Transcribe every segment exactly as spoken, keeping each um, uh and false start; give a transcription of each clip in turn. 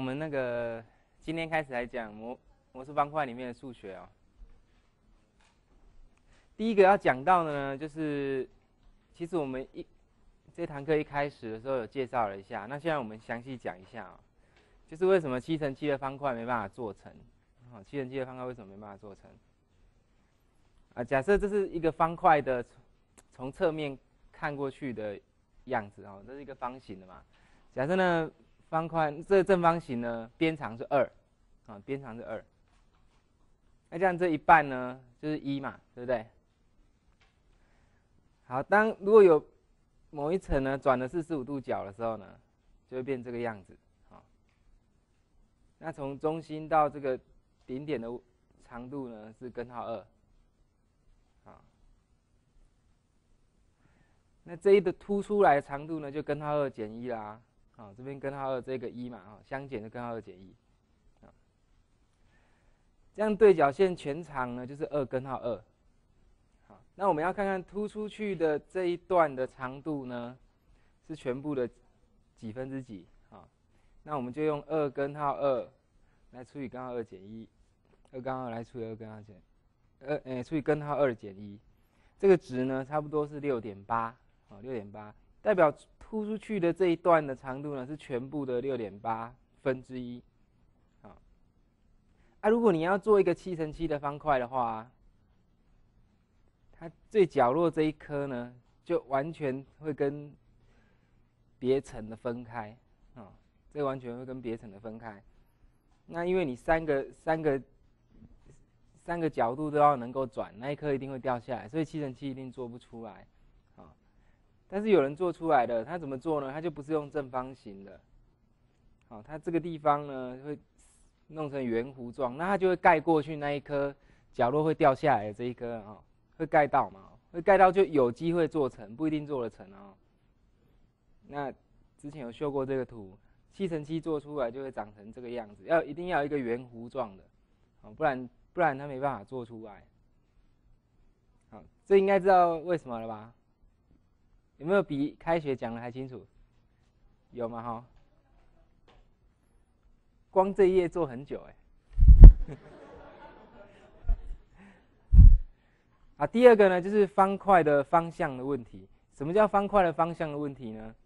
们那个今天开始来讲魔魔术方块里面的数学哦。第一个要讲到的呢，就是其实我们一这堂课一开始的时候有介绍了一下，那现在我们详细讲一下哦，就是为什么七乘七的方块没办法做成，哦，七乘七的方块为什么没办法做成？啊，假设这是一个方块的从侧面看过去的样子哦，这是一个方形的嘛。假设呢，方块这个正方形呢，边长是二，啊，边长是二。那这样这一半呢，就是一嘛，对不对？好，当如果有某一层呢转了四十五度角的时候呢，就会变这个样子。好，那从中心到这个顶点的长度呢是根号二。好，那这一的凸出来的长度呢就根号二减一啦。好，这边根号二这个一嘛，哦，相减的根号二减一。这样对角线全长呢就是二根号二。好，那我们要看看凸出去的这一段的长度呢是全部的几分之几？好，那我们就用二根号二来除以根号二减一，二根号二来除以二根号减，二诶除以根号二减一，这个值呢差不多是六点八，好，六点八代表凸出去的这一段的长度呢是全部的六点八分之一。啊，如果你要做一个七乘七的方块的话，它最角落这一颗呢，就完全会跟别层的分开，啊、哦，这完全会跟别层的分开。那因为你三个三个三个角度都要能够转，那一颗一定会掉下来，所以七乘七一定做不出来，啊、哦。但是有人做出来的，他怎么做呢？他就不是用正方形的，好、哦，他这个地方呢会弄成圆弧状，那它就会盖过去那一颗角落会掉下来的这一颗啊、哦，会盖到嘛，会盖到就有机会做成，不一定做得成哦。那之前有修过这个图，七乘七做出来就会长成这个样子，要一定要一个圆弧状的，哦，不然不然它没办法做出来。好，这应该知道为什么了吧？有没有比开学讲的还清楚？有吗？哈？光这一页做很久哎。啊，第二个呢就是方块的方向的问题。什么叫方块的方向的问题呢？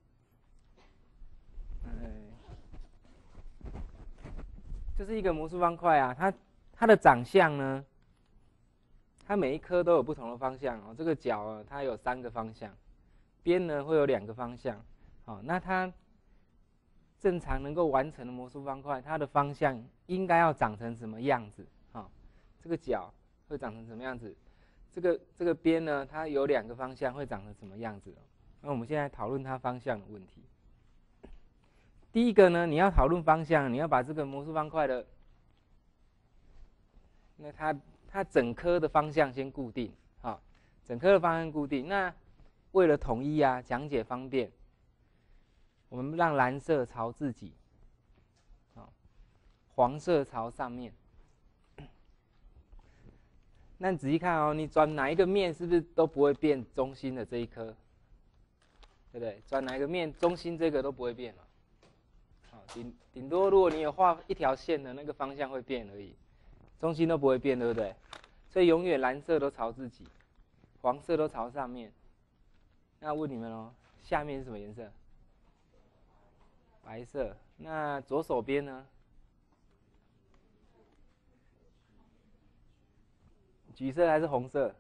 就是一个魔术方块啊，它它的长相呢，它每一颗都有不同的方向哦。这个角啊，它有三个方向，边呢会有两个方向。好，那它正常能够完成的魔术方块，它的方向应该要长成什么样子？好，这个角会长成什么样子？这个这个边呢，它有两个方向，会长成什么样子？那我们现在讨论它方向的问题。第一个呢，你要讨论方向，你要把这个魔术方块的，那它它整颗的方向先固定，好，整颗的方向固定。那为了统一啊，讲解方便，我们让蓝色朝自己，好，黄色朝上面。那你仔细看哦，你转哪一个面是不是都不会变中心的这一颗，对不对？转哪一个面，中心这个都不会变了。好，顶顶多如果你有画一条线的那个方向会变而已，中心都不会变，对不对？所以永远蓝色都朝自己，黄色都朝上面。那问你们哦，下面是什么颜色？白色。那左手边呢？橘色还是红色？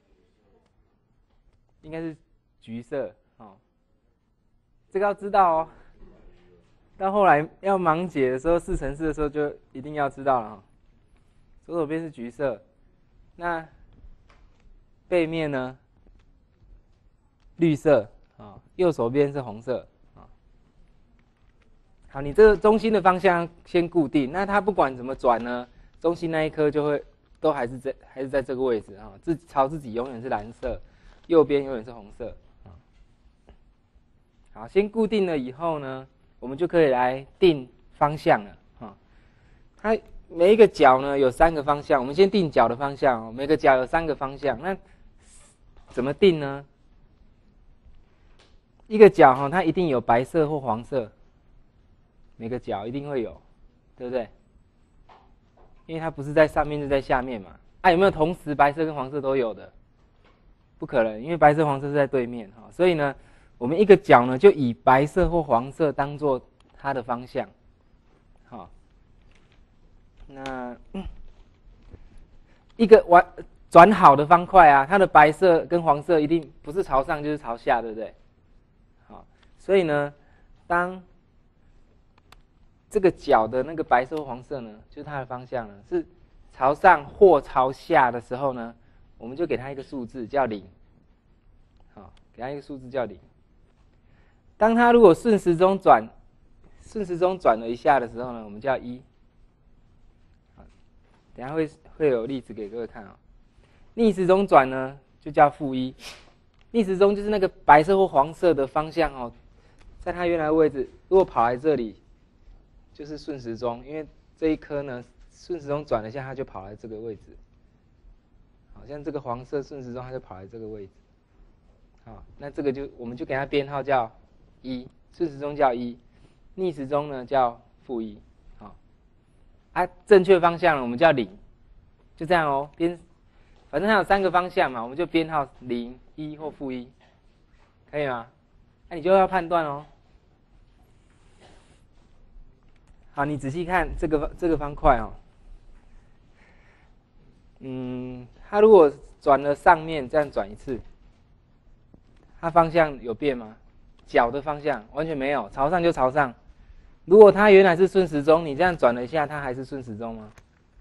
应该是橘色哦。这个要知道哦。到后来要盲解的时候，四乘四的时候就一定要知道了哈、哦。左手边是橘色，那背面呢？绿色啊、哦，右手边是红色啊、哦。好，你这个中心的方向先固定，那它不管怎么转呢，中心那一颗就会都还是在还是在这个位置啊、哦，自朝自己永远是蓝色，右边永远是红色啊、哦。好，先固定了以后呢，我们就可以来定方向了啊、哦。它每一个角呢有三个方向，我们先定角的方向哦。每个角有三个方向，那怎么定呢？一个角哈，它一定有白色或黄色，每个角一定会有。 对不对？因为它不是在上面就在下面嘛。啊，有没有同时白色跟黄色都有的？不可能，因为白色黄色是在对面哈。所以呢，我们一个角呢就以白色或黄色当做它的方向。好，那一个完转好的方块啊，它的白色跟黄色一定不是朝上就是朝下，对不对？好，所以呢，当这个角的那个白色或黄色呢，就是它的方向呢，是朝上或朝下的时候呢，我们就给它一个数字叫零。好，给它一个数字叫零。当它如果顺时钟转，顺时钟转了一下的时候呢，我们叫一。等一下会会有例子给各位看啊、哦。逆时钟转呢，就叫负一。逆时钟就是那个白色或黄色的方向哦，在它原来的位置，如果跑来这里，就是顺时钟，因为这一颗呢，顺时钟转了一下，它就跑来这个位置。好像这个黄色顺时钟，它就跑来这个位置。好，那这个就我们就给它编号叫一，顺时钟叫一，逆时钟呢叫负一。好，啊，正确方向呢我们叫零，就这样哦。编，反正它有三个方向嘛，我们就编号零、一或负一，可以吗？那、啊、你就要判断哦。好，你仔细看这个这个方块哦，嗯，它如果转了上面，这样转一次，它方向有变吗？角的方向完全没有，朝上就朝上。如果它原来是顺时钟，你这样转了一下，它还是顺时钟吗？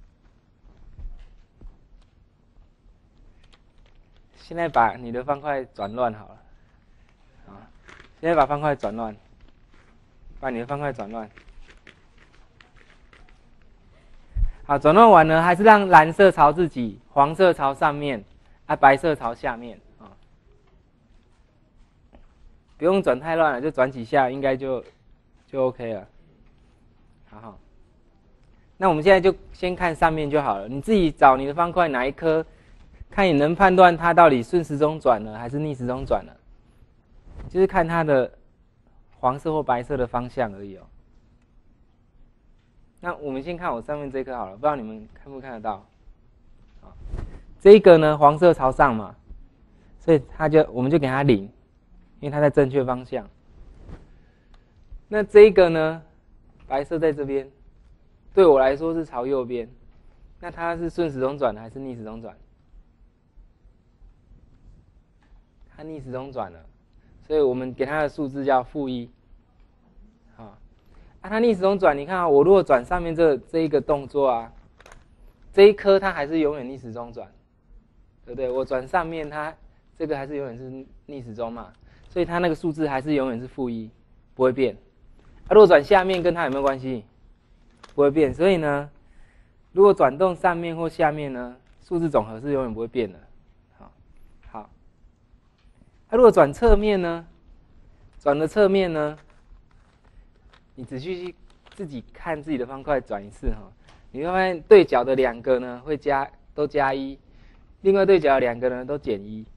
现在把你的方块转乱好了，啊，现在把方块转乱，把你的方块转乱。好，转乱完呢，还是让蓝色朝自己，黄色朝上面，啊，白色朝下面啊。不用转太乱了，就转几下，应该就就 OK 了。好好，那我们现在就先看上面就好了。你自己找你的方块哪一颗，看你能判断它到底顺时钟转了还是逆时钟转了，就是看它的黄色或白色的方向而已哦。那我们先看我上面这颗好了，不知道你们看不看得到？好，这一个呢，黄色朝上嘛，所以它就我们就给它零，因为它在正确方向。那这一个呢，白色在这边，对我来说是朝右边，那它是顺时钟转的还是逆时钟转？它逆时钟转了，所以我们给它的数字叫负一。好。啊、它逆时钟转，你看啊，我如果转上面这这一个动作啊，这一颗它还是永远逆时钟转，对不对？我转上面，它这个还是永远是逆时钟嘛，所以它那个数字还是永远是负一，不会变。啊，如果转下面，跟它有没有关系？不会变。所以呢，如果转动上面或下面呢，数字总和是永远不会变的。好，好。啊，如果转侧面呢？转了侧面呢？你仔细去自己看自己的方块转一次哈，你会发现对角的两个呢会加都加一，另外对角的两个呢都减一。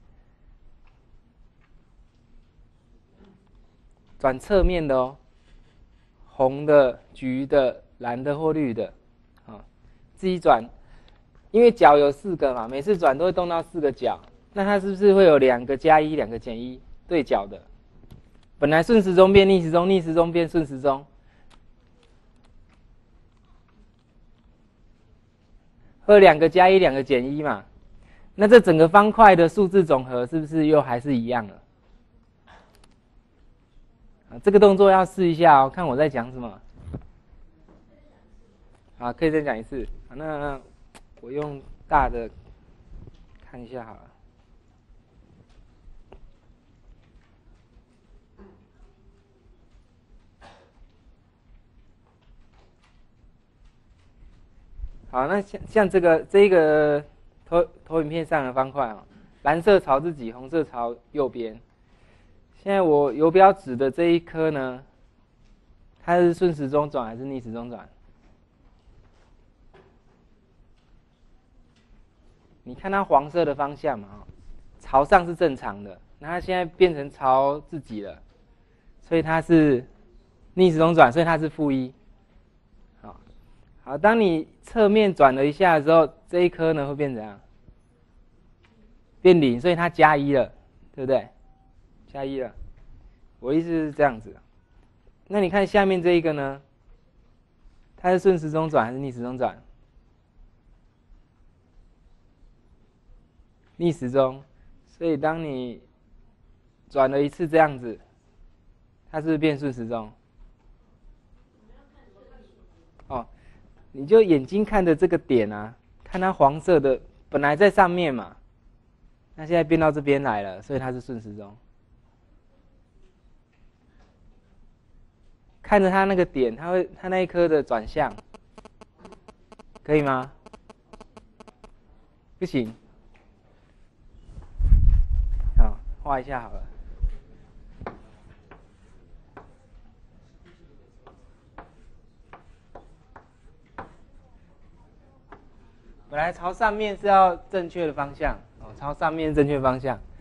转侧面的哦，红的、橘的、蓝的或绿的，啊，自己转，因为角有四个嘛，每次转都会动到四个角，那它是不是会有两个加一、两个减一对角的？本来顺时钟变逆时钟，逆时钟变顺时钟，会有两个加一，两个减一嘛？那这整个方块的数字总和是不是又还是一样了？啊，这个动作要试一下哦，看我在讲什么。好，可以再讲一次。好，那我用大的看一下好了。好，那像像这个这个投投影片上的方块哦，蓝色朝自己，红色朝右边。现在我游标指的这一颗呢，它是顺时钟转还是逆时钟转？你看它黄色的方向嘛，朝上是正常的，那它现在变成朝自己了，所以它是逆时钟转，所以它是负一。好， 好，当你侧面转了一下的时候，这一颗呢会变怎样？变零，所以它加一了，对不对？加一了。我意思是这样子。那你看下面这一个呢？它是顺时钟转还是逆时钟转？逆时钟。所以当你转了一次这样子，它是不是变顺时钟？哦，你就眼睛看着这个点啊，看它黄色的，本来在上面嘛，那现在变到这边来了，所以它是顺时钟。看着它那个点，它会它那一颗的转向，可以吗？不行。好，画一下好了。本来朝上面是要正确的方向哦，朝上面正确方向。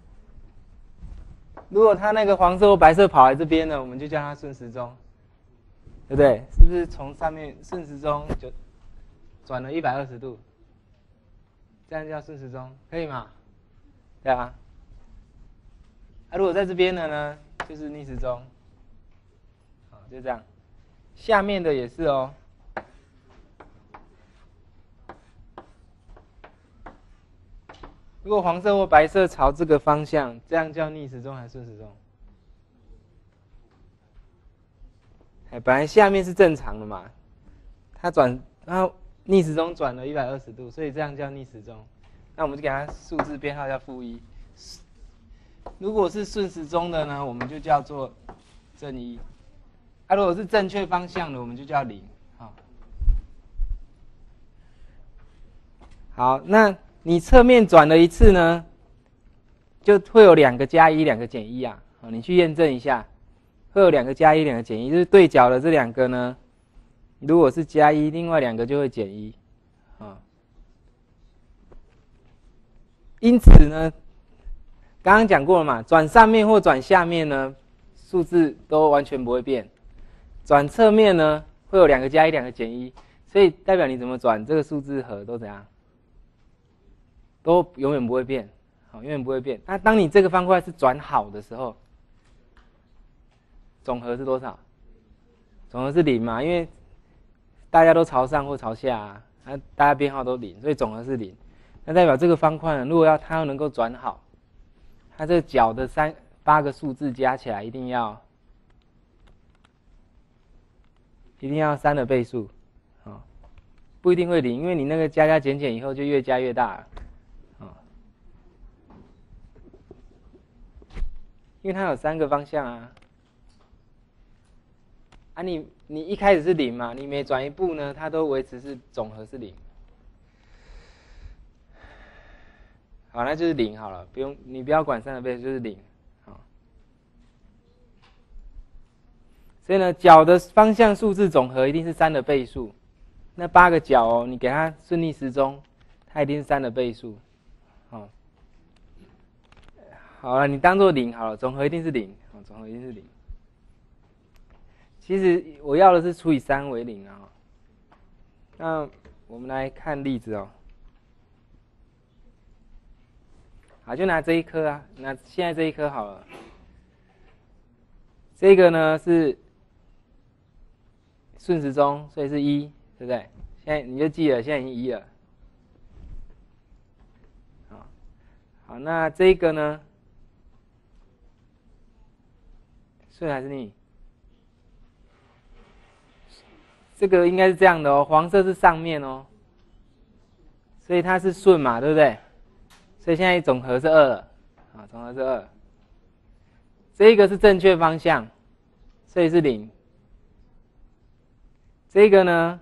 如果它那个黄色或白色跑来这边呢，我们就叫它顺时钟，对不对？是不是从上面顺时钟就转了一百二十度？这样叫顺时钟，可以吗？对啊。啊，如果在这边的呢，就是逆时钟。好，就这样。下面的也是哦。如果黄色或白色朝这个方向，这样叫逆时钟还是顺时钟？哎，本来下面是正常的嘛，它转，然后逆时钟转了一百二十度，所以这样叫逆时钟。那我们就给它数字编号叫负一。如果是顺时钟的呢，我们就叫做正一。啊，如果是正确方向的，我们就叫零。好，好，那你侧面转了一次呢，就会有两个加一，两个减一啊。好，你去验证一下，会有两个加一，两个减一，就是对角的这两个呢，如果是加一，另外两个就会减一。啊，因此呢，刚刚讲过了嘛，转上面或转下面呢，数字都完全不会变。转侧面呢，会有两个加一，两个减一，所以代表你怎么转，这个数字和都怎样？都永远不会变，好，永远不会变。那当你这个方块是转好的时候，总和是多少？总和是零嘛，因为大家都朝上或朝下啊，啊大家编号都零，所以总和是零。那代表这个方块呢，如果要它要能够转好，它这个角的三八个数字加起来一定要一定要三的倍数，啊，不一定会零，因为你那个加加减减以后就越加越大了。因为它有三个方向啊，啊你你一开始是零嘛，你每转一步呢，它都维持是总和是零。好，那就是零好了，不用你不要管三的倍数，就是零。好，所以呢，角的方向数字总和一定是三的倍数。那八个角哦，你给它顺逆时钟，它一定是三的倍数。好。好了，你当做零好了，总和一定是零，总和一定是零。其实我要的是除以三为零啊。那我们来看例子哦。好，就拿这一颗啊，拿现在这一颗好了。这个呢是顺时钟，所以是一，对不对？现在你就记了，现在已经一了。好，好，那这个呢？顺还是逆？这个应该是这样的哦，黄色是上面哦，所以它是顺嘛，对不对？所以现在总和是二，啊，总和是二。这个是正确方向，所以是零。这个呢，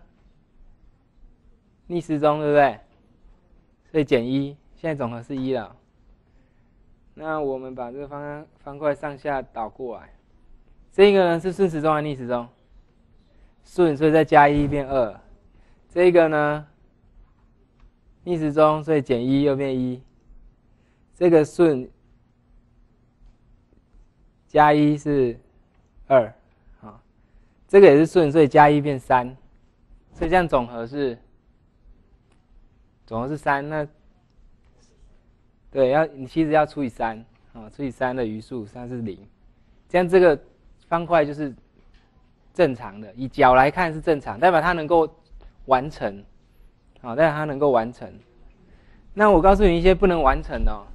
逆时钟，对不对？所以减一，现在总和是一了。那我们把这个方方块上下倒过来。这个呢是顺时钟还是逆时钟？顺，所以再加一变二。这个呢，逆时钟，所以减一又变一。这个顺加一是二，好，这个也是顺，所以加一变三。 所以这样总和是总和是三，那对，要你其实要除以三啊，除以三的余数，三是零，这样这个方块就是正常的，以角来看是正常，代表它能够完成，好，代表它能够完成。那我告诉你一些不能完成的哦。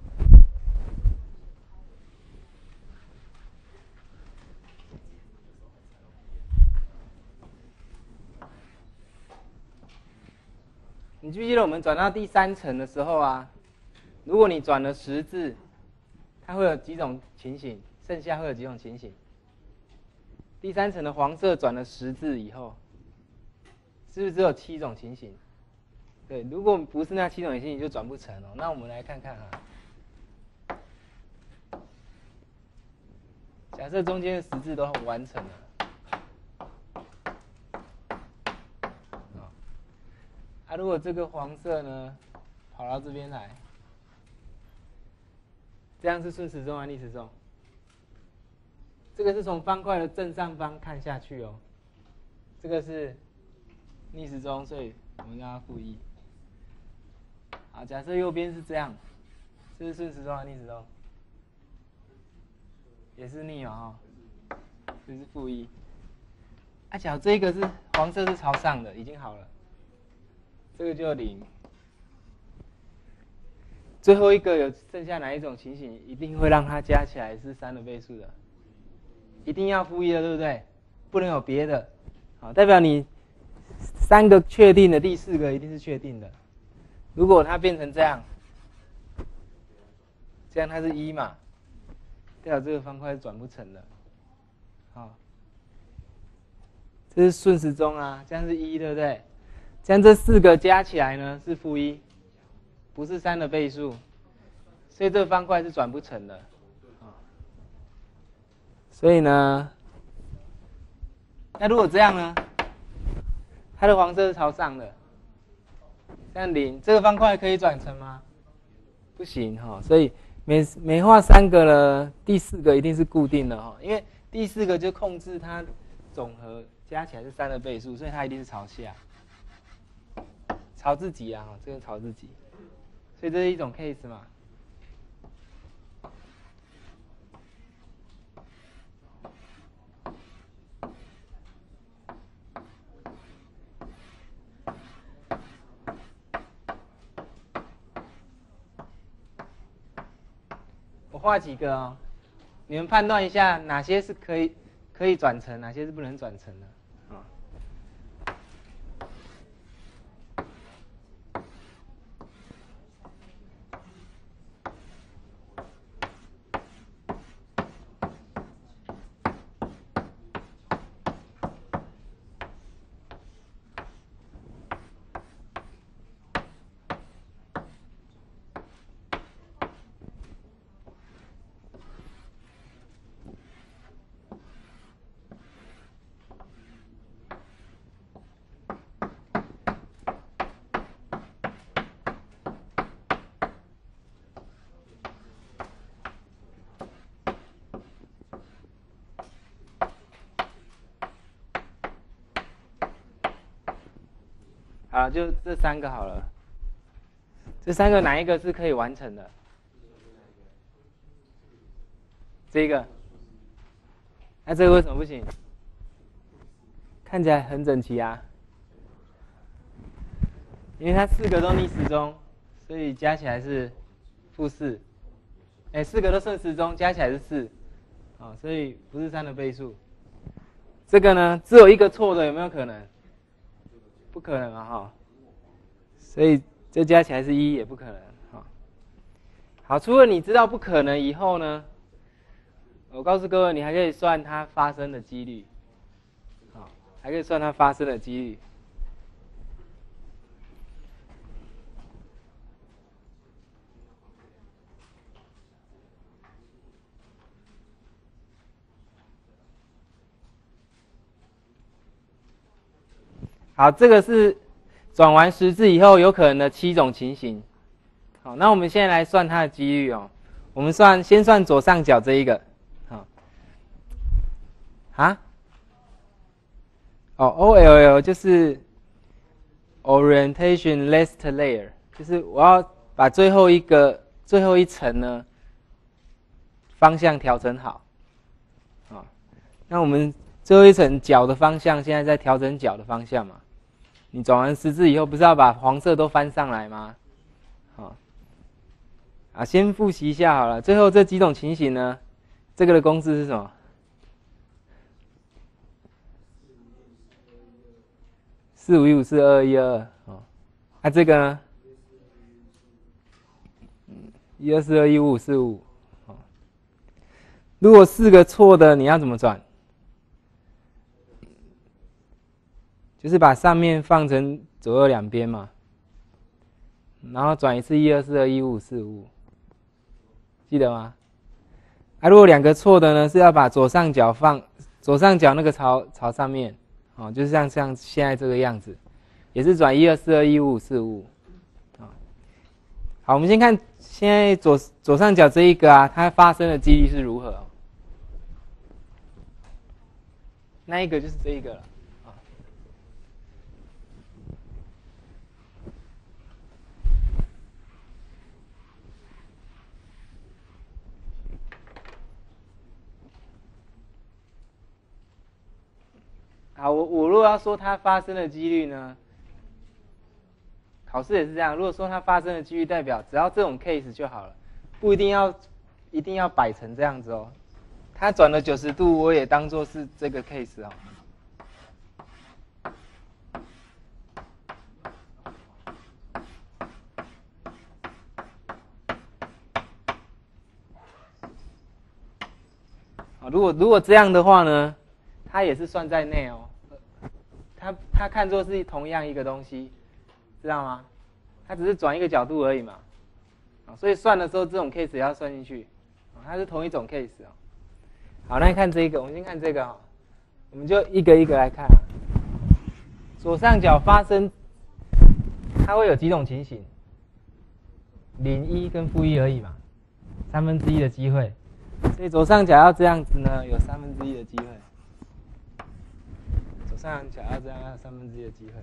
你记不记得我们转到第三层的时候啊，如果你转了十字，它会有几种情形？剩下会有几种情形？第三层的黄色转了十字以后，是不是只有七种情形？对，如果不是那七种情形，就转不成哦。那我们来看看啊，假设中间的十字都完成了。啊，如果这个黄色呢，跑到这边来，这样是顺时钟还是逆时钟？这个是从方块的正上方看下去哦，这个是逆时钟，所以我们让它负一。好，假设右边是这样，这是顺时钟还是逆时钟？也是逆哦，这是负一。啊，假如这个是黄色是朝上的，已经好了。这个就零，最后一个有剩下哪一种情形，一定会让它加起来是三的倍数的，一定要负一的，对不对？不能有别的，好，代表你三个确定的，第四个一定是确定的。如果它变成这样，这样它是一嘛，代表这个方块是转不成的，好，这是顺时钟啊，这样是一，对不对？这样这四个加起来呢是负一，不是三的倍数，所以这个方块是转不成的。所以呢，那如果这样呢，它的黄色是朝上的，这样零，这个方块可以转成吗？不行哈，所以每每画三个呢，第四个一定是固定的哈，因为第四个就控制它总和加起来是三的倍数，所以它一定是朝下。朝自己啊，这个朝自己，所以这是一种 case 嘛。我画几个哦，你们判断一下哪些是可以可以转成，哪些是不能转成的。好，就这三个好了。这三个哪一个是可以完成的？这个。那这个为什么不行？看起来很整齐啊。因为它四个都逆时钟，所以加起来是负四。哎，四个都顺时钟，加起来是四。啊，所以不是三的倍数。这个呢，只有一个错的，有没有可能？不可能啊，哈。所以这加起来是一，也不可能，哈。好，除了你知道不可能以后呢，我告诉各位，你还可以算它发生的几率，好，还可以算它发生的几率。好，这个是转完十字以后有可能的七种情形。好，那我们现在来算它的几率哦。我们算先算左上角这一个，好，啊，哦 ，O L L 就是 orientation last layer， 就是我要把最后一个最后一层呢方向调整好。啊，那我们最后一层角的方向，现在在调整角的方向嘛。你转完十字以后，不是要把黄色都翻上来吗？好，啊，先复习一下好了。最后这几种情形呢，这个的公式是什么？四五一五四二二一二二。哦，那、啊、这个呢？一二四二一五五四五。哦，如果四个错的，你要怎么转？就是把上面放成左右两边嘛，然后转一次一二四二一五五四五，记得吗？啊，如果两个错的呢，是要把左上角放左上角那个朝朝上面，哦，就是像像现在这个样子，也是转一二四二一五五四五，啊，好，我们先看现在左左上角这一个啊，它发生的几率是如何？那一个就是这一个了。好，我我如果要说它发生的几率呢，考试也是这样。如果说它发生的几率，代表只要这种 case 就好了，不一定要一定要摆成这样子哦。它转了九十度，我也当做是这个 case 哦。好，如果如果这样的话呢，它也是算在内哦。它它看作是同样一个东西，知道吗？它只是转一个角度而已嘛。所以算的时候，这种 case 也要算进去，它是同一种 case 哦。好，那你看这个，我们先看这个哈，我们就一个一个来看。左上角发生，它会有几种情形？零一跟负一而已嘛，三分之一的机会。所以左上角要这样子呢，有三分之一的机会。左上角要这样，要有三分之一的机会。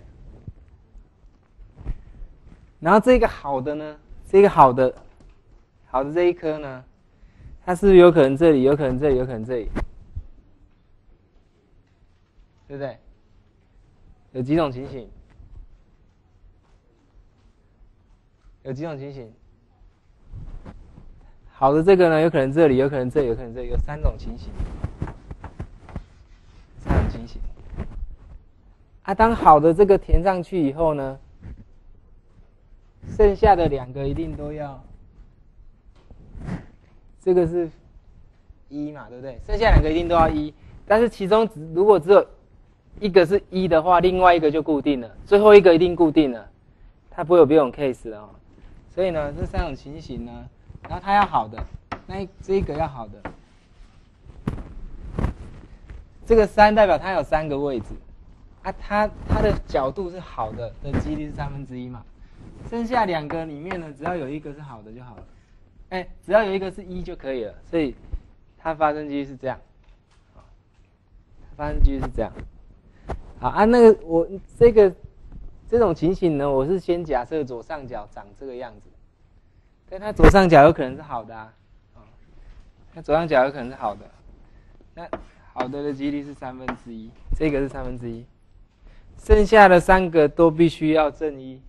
然后这个好的呢，这个好的，好的这一颗呢，它是不是有可能这里，有可能这里，有可能这里，对不对？有几种情形？有几种情形？好的这个呢，有可能这里，有可能这里，有可能这里，有三种情形。三种情形。啊，当好的这个填上去以后呢，剩下的两个一定都要，这个是一嘛，对不对？剩下两个一定都要一，但是其中只如果只有一个是一的话，另外一个就固定了，最后一个一定固定了，它不会有别种 case 了哦。所以呢，这三种情形呢，然后它要好的，那这一个要好的，这个三代表它有三个位置，啊，它它的角度是好的的几率是三分之一嘛，剩下两个里面呢，只要有一个是好的就好了，哎，只要有一个是一就可以了，所以它发生几率是这样，发生几率是这样。好啊，那个我这个这种情形呢，我是先假设左上角长这个样子，但它左上角有可能是好的啊，那左上角有可能是好的，那好的的几率是三分之一，这个是三分之一，剩下的三个都必须要正一，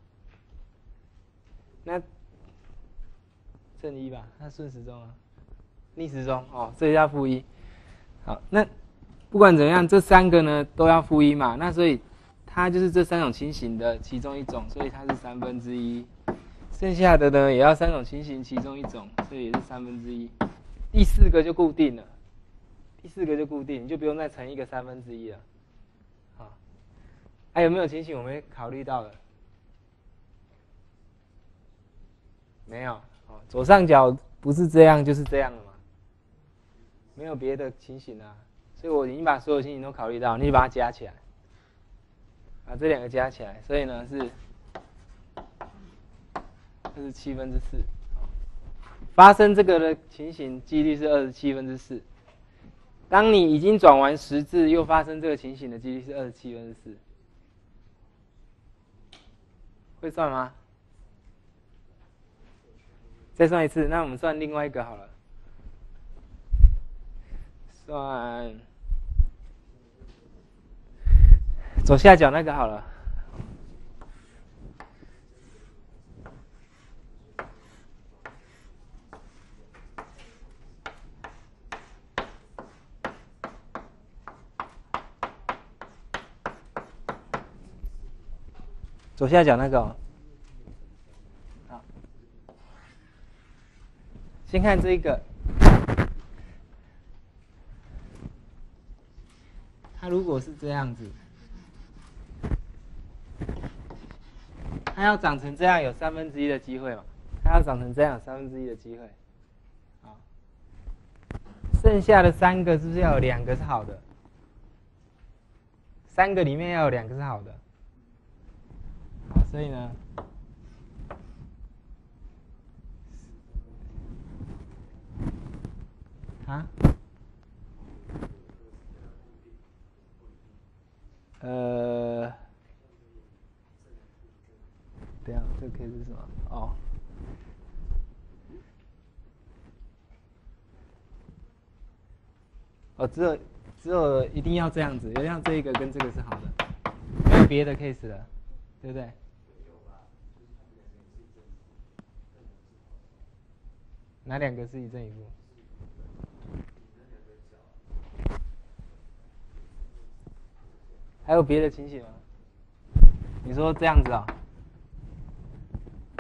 那正一吧，那顺时钟啊，逆时钟哦，这要负一，好，那不管怎样，这三个呢都要负一嘛，那所以它就是这三种情形的其中一种，所以它是三分之一。剩下的呢也要三种情形其中一种，所以也是三分之一。第四个就固定了，第四个就固定，你就不用再乘一个三分之一了。好，还、啊、有没有情形我没考虑到的？没有，哦，左上角不是这样就是这样了嘛，没有别的情形啊。所以我已经把所有情形都考虑到，你就把它加起来，把这两个加起来，所以呢是，这是七分之四，发生这个的情形几率是二十七分之四。当你已经转完十字又发生这个情形的几率是二十七分之四。 会算吗？再算一次，那我们算另外一个好了。算左下角那个好了。左下角那个、哦，好，先看这个，它如果是这样子，它要长成这样有三分之一的机会嘛？它要长成这样有三分之一的机会，好，剩下的三个是不是要有两个是好的？三个里面要有两个是好的。所以呢，啊，呃，等一下，这个 case 是什么？哦，哦，只有只有一定要这样子，要让这个跟这个是好的，没有别的 case 了，对不对？哪两个是一正一负？还有别的情形吗？你说这样子啊、哦？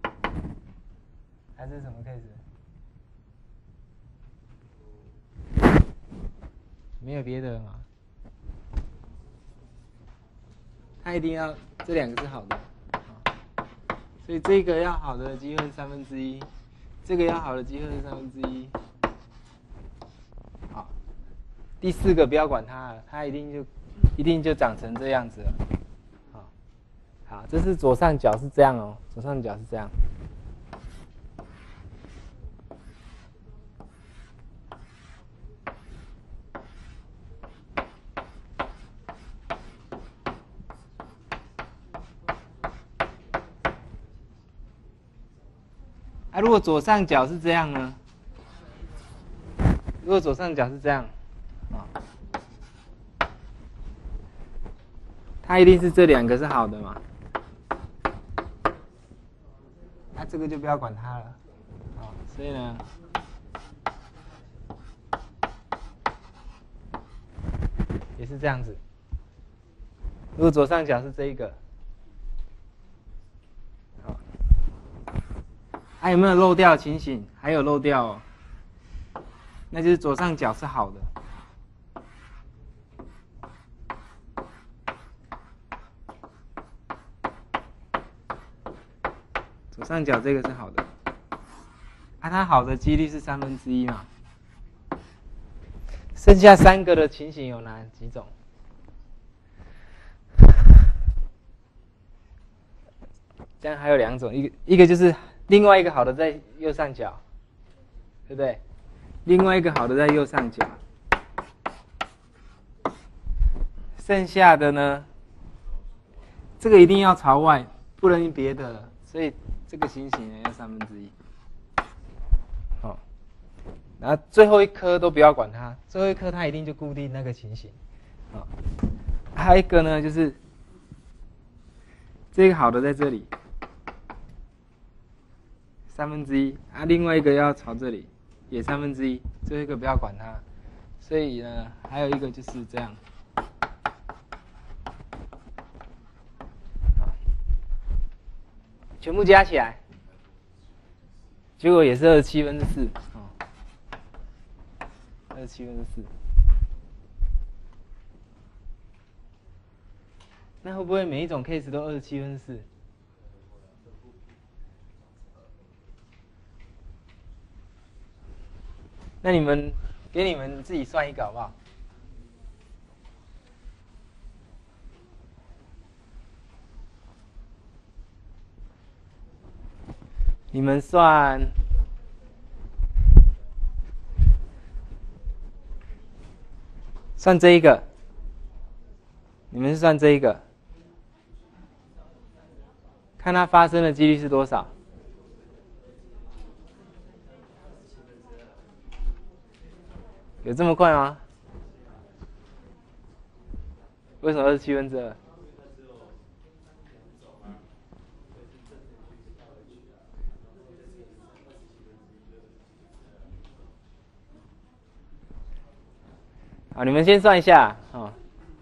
还是什么 case？ 没有别的了嘛？它一定要这两个是好的，所以这个要好的机会是三分之一，这个要好的机会是三分之一。好，第四个不要管它了，它一定就一定就长成这样子了。好，好，这是左上角是这样哦，左上角是这样。啊，如果左上角是这样呢？如果左上角是这样，啊，它一定是这两个是好的嘛？那、啊、这个就不要管它了，好，所以呢，也是这样子。如果左上角是这一个，好，还、啊、有没有漏掉的情形？还有漏掉哦，那就是左上角是好的。左上角这个是好的，啊，它好的几率是三分之一嘛？剩下三个的情形有哪几种？这样还有两种，一个一个就是另外一个好的在右上角，对不对？另外一个好的在右上角，剩下的呢，这个一定要朝外，不能别的了，所以这个情形呢要三分之一。好，然后最后一颗都不要管它，最后一颗它一定就固定那个情形。好，还有一个呢就是这个好的在这里。三分之一啊，另外一个要朝这里，也三分之一，最后一个不要管它。所以呢，还有一个就是这样，全部加起来，结果也是二十七分之四，哦，二十七分之四。那会不会每一种 case 都二十七分之四？那你们给你们自己算一个好不好？你们算算这一个，你们是算这一个， 看它发生的几率是多少？有这么快吗？为什么二十七分之二？好，你们先算一下啊。哦，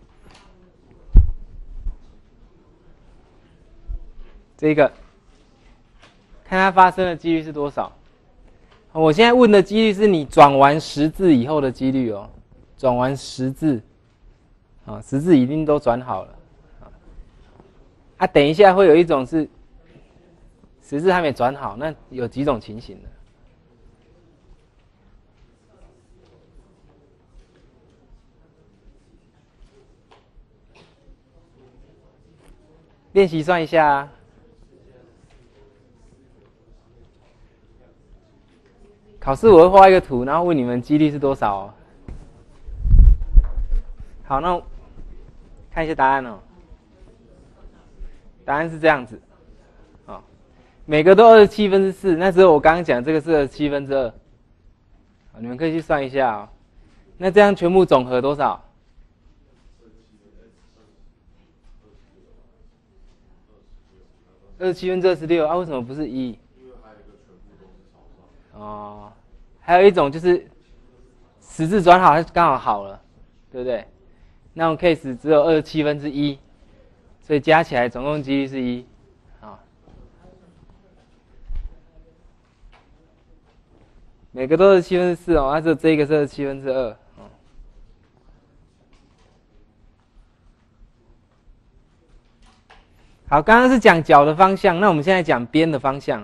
这个看它发生的几率是多少？我现在问的几率是你转完十字以后的几率哦，转完十字，啊，十字已经都转好了，啊，等一下会有一种是十字还没转好，那有几种情形呢？练习算一下啊。考试我会画一个图，然后问你们几率是多少哦。好，那看一下答案哦。答案是这样子，哦，每个都二十七分之四，那只有我刚刚讲这个是二十七分之二，你们可以去算一下哦。那这样全部总和多少？二十七分之二十六啊？为什么不是一？哦，还有一种就是十字转好，它刚好好了，对不对？那种 case 只有二十七分之一，所以加起来总共几率是一，啊，每个都是七分之四哦，那只有这个是七分之二，哦。好，刚刚是讲角的方向，那我们现在讲边的方向哦。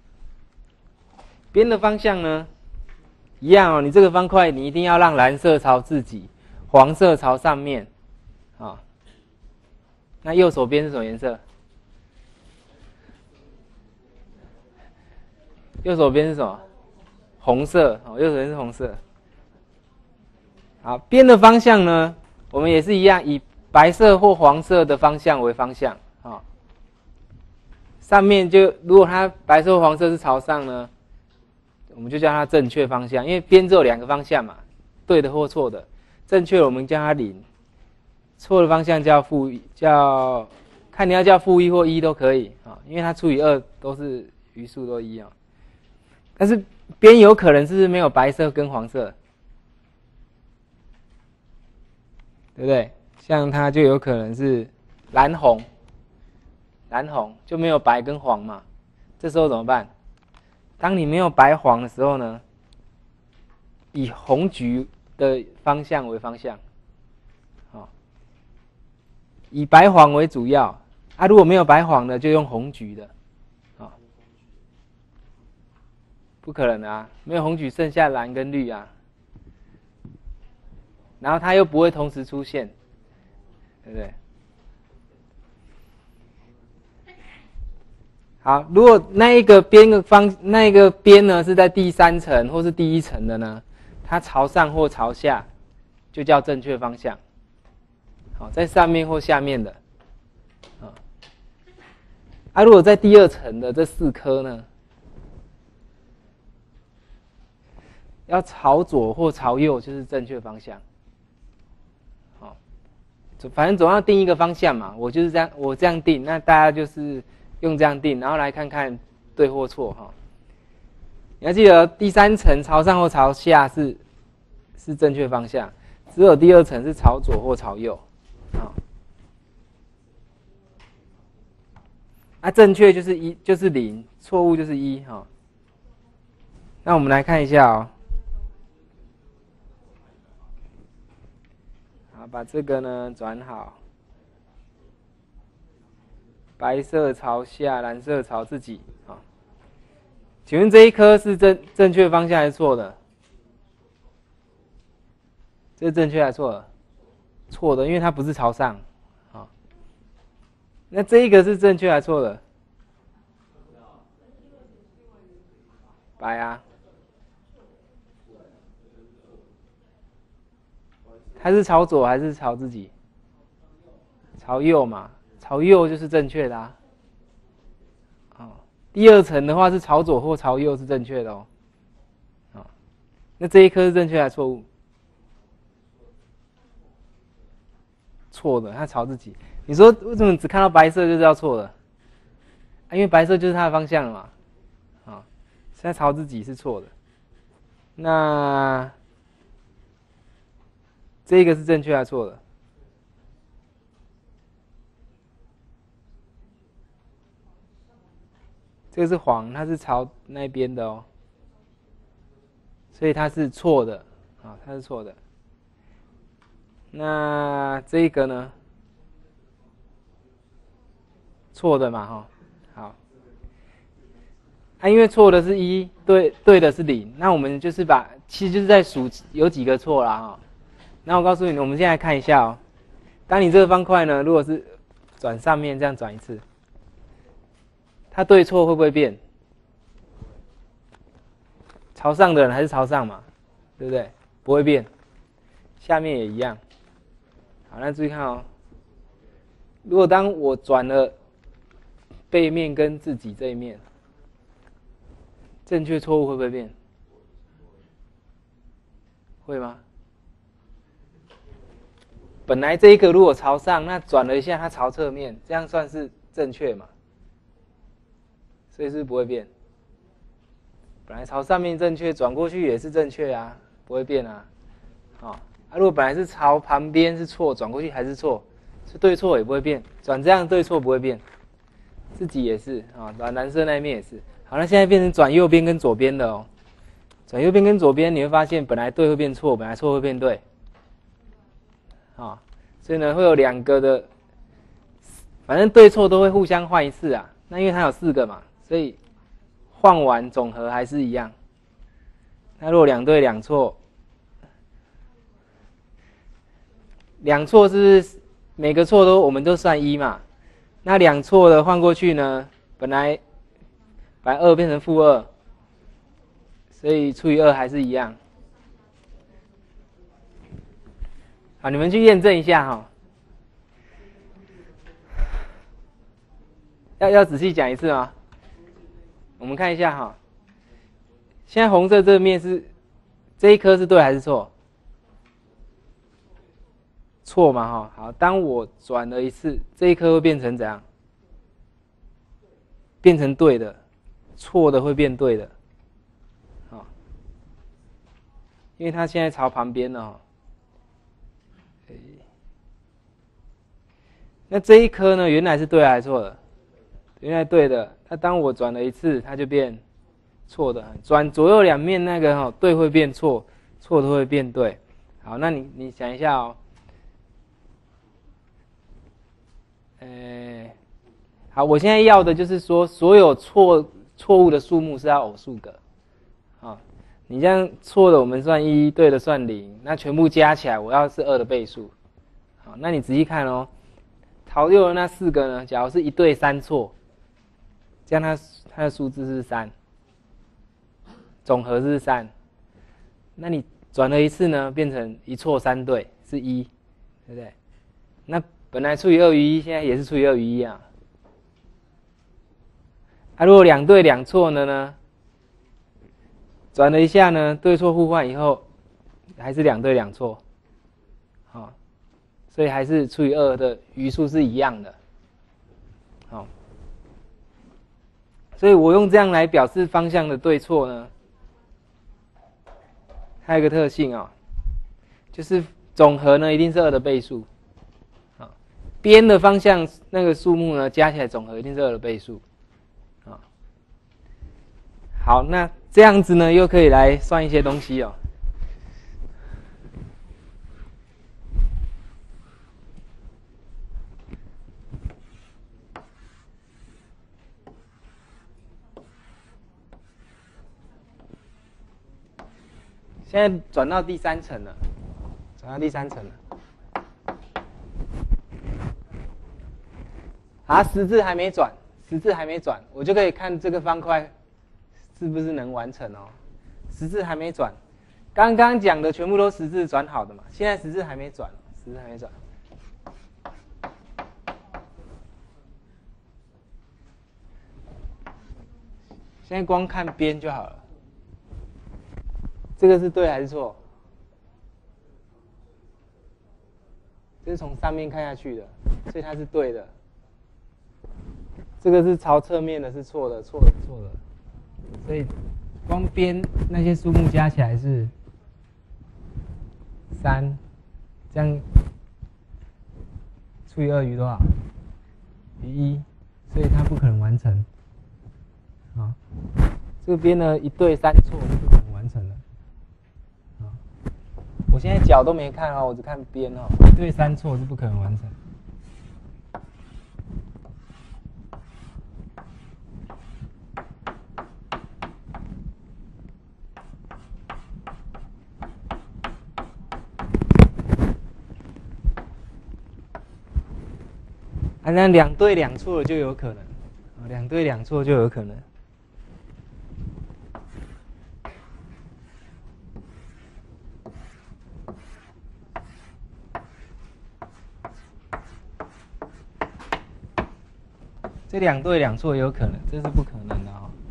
边的方向呢，一样哦。你这个方块，你一定要让蓝色朝自己，黄色朝上面，啊，哦。那右手边是什么颜色？右手边是什么？红色哦，右手边是红色。好，边的方向呢，我们也是一样，以白色或黄色的方向为方向啊，哦。上面就如果它白色或黄色是朝上呢，我们就叫它正确方向，因为边只有两个方向嘛，对的或错的。正确的我们叫它零，错的方向叫负一，叫看你要叫负一或一都可以啊，因为它除以二都是余数都一样。但是边有可能是不是没有白色跟黄色，对不对？像它就有可能是蓝红，蓝红就没有白跟黄嘛，这时候怎么办？当你没有白黄的时候呢，以红橘的方向为方向，哦，以白黄为主要啊。如果没有白黄的，就用红橘的，哦，不可能啊，没有红橘剩下蓝跟绿啊，然后它又不会同时出现，对不对？好，如果那一个边的方，那一个边呢是在第三层或是第一层的呢，它朝上或朝下，就叫正确方向。好，在上面或下面的，啊，啊，如果在第二层的这四颗呢，要朝左或朝右就是正确方向。好，反正总要定一个方向嘛，我就是这样，我这样定，那大家就是用这样定，然后来看看对或错哈。你要记得第三层朝上或朝下是是正确方向，只有第二层是朝左或朝右。好，啊，正确就是一就是零，错误就是一哈。那我们来看一下哦。好，把这个呢转好。白色朝下，蓝色朝自己啊。请问这一颗是正正确方向还是错的？这是正确还是错的？错的，因为它不是朝上啊。那这一个是正确还是错的？白啊。它是朝左还是朝自己？朝右嘛，朝右就是正确的啊。 第二层的话是朝左或朝右是正确的哦。啊，那这一颗是正确还是错误？错的，它朝自己。你说为什么只看到白色就知道错了？啊，因为白色就是它的方向了嘛。啊，现在朝自己是错的。那这个是正确还是错的？这个是黄，它是朝那边的哦，所以它是错的啊，它是错的。那这个呢？错的嘛，哈，好。啊，因为错的是一，对对的是零，那我们就是把，其实就是在数有几个错啦，哈。那我告诉你，我们现在看一下哦。当你这个方块呢，如果是转上面这样转一次，它对错会不会变？朝上的人还是朝上嘛，对不对？不会变。下面也一样。好，那注意看哦。如果当我转了背面跟自己这一面，正确错误会不会变？会吗？本来这一个如果朝上，那转了一下它朝侧面，这样算是正确嘛？所以是不是不会变？本来朝上面正确，转过去也是正确啊，不会变啊。好、哦，啊，如果本来是朝旁边是错，转过去还是错，是对错也不会变，转这样对错不会变，自己也是啊，转蓝色那一面也是。好，那现在变成转右边跟左边的哦。转右边跟左边，你会发现本来对会变错，本来错会变对。啊，所以呢会有两个的，反正对错都会互相换一次啊。那因为它有四个嘛，所以换完总和还是一样。那如果两对两错，两错是不是每个错都我们都算一嘛？那两错的换过去呢，本来把二变成负二，所以除以二还是一样。好，你们去验证一下哈。要要仔细讲一次吗？我们看一下哈。现在红色这面是这一颗是对还是错？错嘛哈。好，当我转了一次，这一颗会变成怎样？变成对的，错的会变对的。好，因为它现在朝旁边了哈。那这一颗呢，原来是对还是错的？原来对的。那当我转了一次，它就变错的。转左右两面那个哈，对会变错，错的会变对。好，那你你想一下哦。呃，好，我现在要的就是说，所有错错误的数目是要偶数个。啊，你这样错的我们算一，对的算零，那全部加起来我要是二的倍数。好，那你仔细看哦。朝右的那四个呢？假如是一对三错，这样它它的数字是三，总和是三。那你转了一次呢，变成一错三对是一，对不对？那本来除以二余一，现在也是除以二余一啊。啊，如果两对两错的呢？转了一下呢，对错互换以后，还是两对两错，好。所以还是除以二的余数是一样的，好，所以我用这样来表示方向的对错呢，还有一个特性哦，就是总和呢一定是二的倍数，啊，边的方向那个数目呢加起来总和一定是二的倍数，啊，好，那这样子呢又可以来算一些东西哦。现在转到第三层了，转到第三层了。啊，十字还没转，十字还没转，我就可以看这个方块是不是能完成哦。十字还没转，刚刚讲的全部都十字转好的嘛，现在十字还没转，十字还没转。 现在光看边就好了。这个是对还是错？这是从上面看下去的，所以它是对的。这个是朝侧面的，是错的，错的，错的。所以光边那些数目加起来是三，这样除以二余多少？余一，所以它不可能完成。啊，这边呢一对三错就不可能完成了。啊，我现在角都没看哦，我只看边哦，一对三错是不可能完成。啊，那两对两错就有可能，啊，两对两错就有可能。这两对两错也有可能，这是不可能的哦。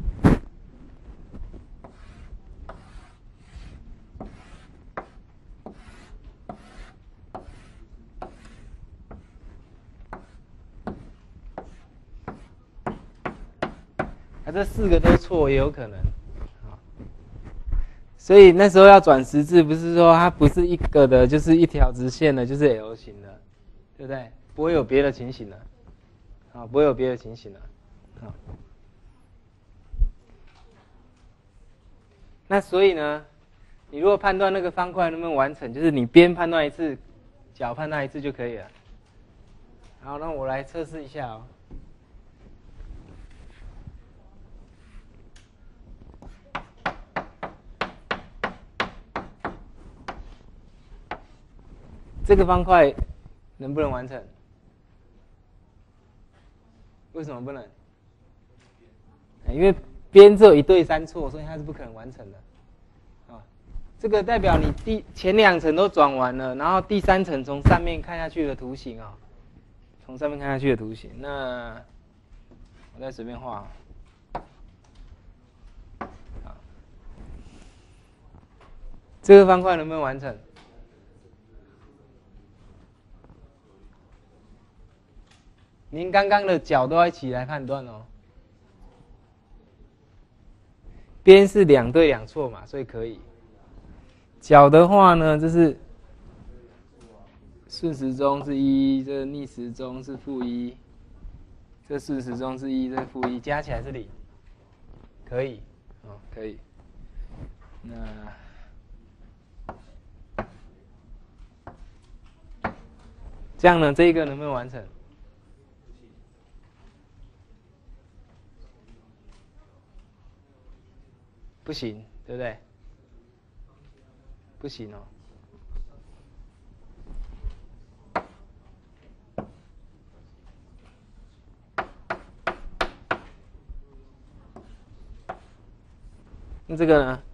啊，这四个都错也有可能，啊，所以那时候要转十字，不是说它不是一个的，就是一条直线的，就是 L 型的，对不对？不会有别的情形了，啊，不会有别的情形了。啊，那所以呢，你如果判断那个方块能不能完成，就是你边判断一次，角判断一次就可以了。好，那我来测试一下哦。这个方块能不能完成？为什么不能？因为边只有一对三错，所以它是不可能完成的。啊，这个代表你第前两层都转完了，然后第三层从上面看下去的图形啊，从上面看下去的图形。那我再随便画。好，这个方块能不能完成？您刚刚的角都要一起来判断哦。边是两对两错嘛，所以可以。角的话呢，这是顺时钟是一，这逆时钟是负一，这顺时钟是一，这负一，加起来是零，可以，哦，可以。那这样呢，这一个能不能完成？不行，对不对？不行哦。那这个呢？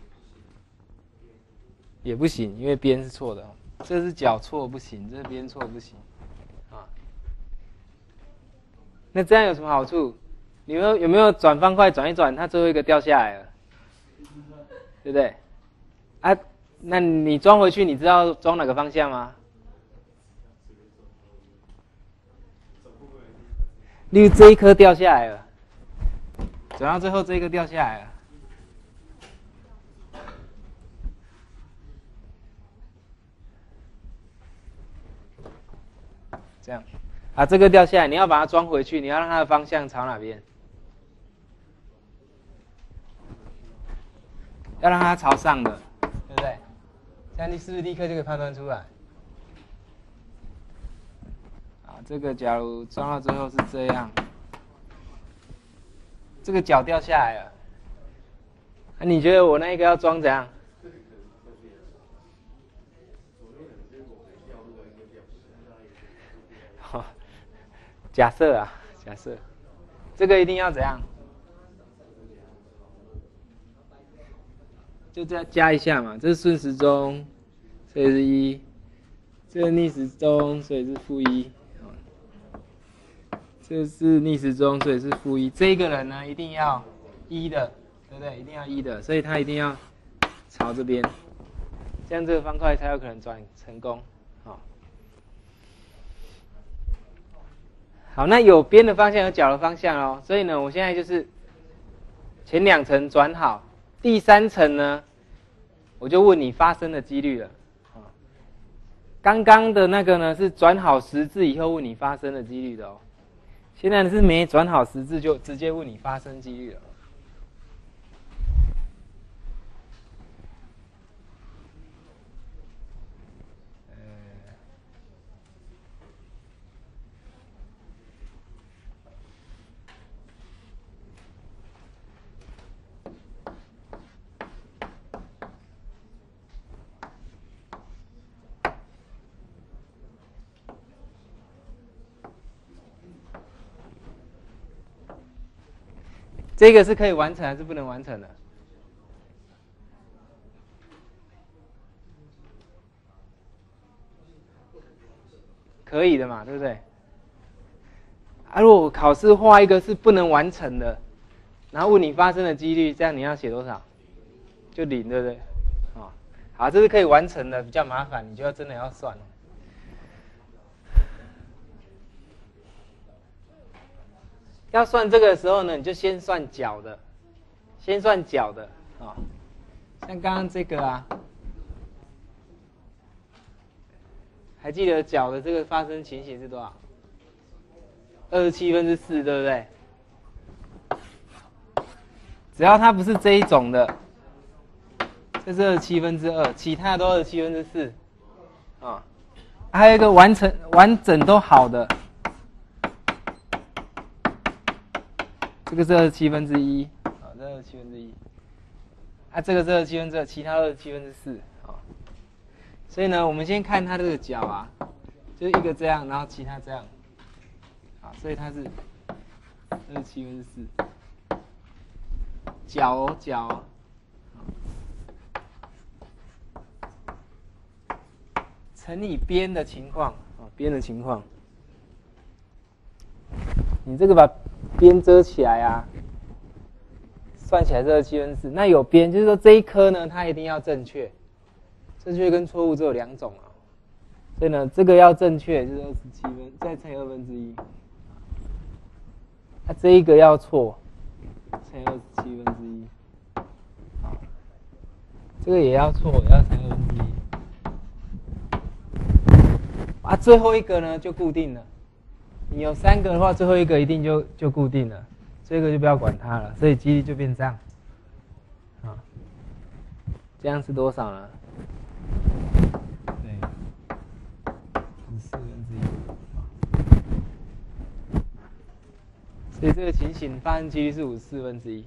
也不行，因为边是错的哦。这是角错不行，这边错不行，啊。那这样有什么好处？你们有没有转方块转一转，它最后一个掉下来了？对不对？啊，那你装回去，你知道装哪个方向吗？例如这一颗掉下来了，转到最后这一个掉下来了，这样，啊，这个掉下来，你要把它装回去，你要让它的方向朝哪边？要让它朝上的，对不对？这样你是不是立刻就可以判断出来？啊，这个假如装到最后是这样，这个角掉下来了，那、啊、你觉得我那一个要装怎样？好，假设啊，假设，这个一定要怎样？就这样加一下嘛，这是顺时钟，所以是一，这是逆时钟，所以是负一，这是逆时钟，所以是负一。这一个人呢，一定要一的，对不对？一定要一的，所以它一定要朝这边，这样这个方块才有可能转成功。好，好，那有边的方向有角的方向哦，所以呢，我现在就是前两层转好，第三层呢，我就问你发生的几率了。刚刚的那个呢是转好十字以后问你发生的几率的哦，现在是没转好十字就直接问你发生几率了。这个是可以完成还是不能完成的？可以的嘛，对不对？啊，如果我考试画一个是不能完成的，然后问你发生的几率，这样你要写多少？就零，对不对？啊，好，这是可以完成的，比较麻烦，你就要真的要算了。要算这个的时候呢，你就先算角的，先算角的啊，像刚刚这个啊，还记得角的这个发生情形是多少？二十七分之四，对不对？只要它不是这一种的，这是二十七分之二，其他的都二十七分之四啊。还有一个完成完整都好的。这个是二十七分之一，啊，这二十七分之一，啊，这个是二十七分之二，其他二十七分之四，啊，所以呢，我们先看它这个角啊，就是一个这样，然后其他这样，啊，所以它是二十七分之四，角哦角哦，乘以边的情况，啊，边的情况，你这个把边遮起来啊，算起来是二十七分之四。那有边，就是说这一颗呢，它一定要正确，正确跟错误只有两种啊。所以呢，这个要正确就是二十七分，再乘以二分之一。那、啊、这一个要错，乘以二十七分之一。好，这个也要错，也要乘以二分之一。啊，最后一个呢就固定了。你有三个的话，最后一个一定就就固定了，这个就不要管它了，所以几率就变这样，啊，这样是多少呢？对，是四分之一，所以这个情形发生几率是五十四分之一。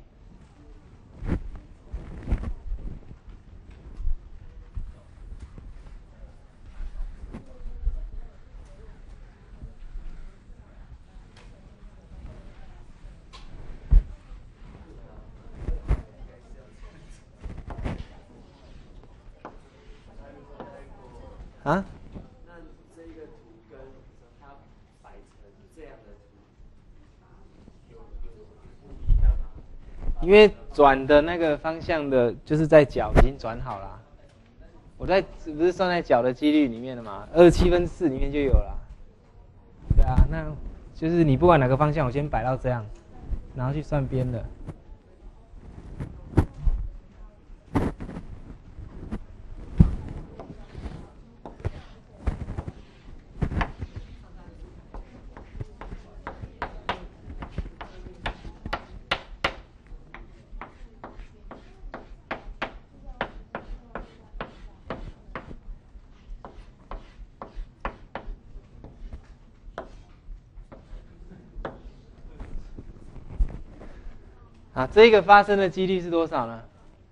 啊？那这个图跟它摆成这样的图有有不一样吗？因为转的那个方向的，就是在角已经转好了。我在不是算在角的几率里面的嘛？二十七分之四里面就有了。对啊，那就是你不管哪个方向，我先摆到这样，然后去算边的。啊，这个发生的几率是多少呢？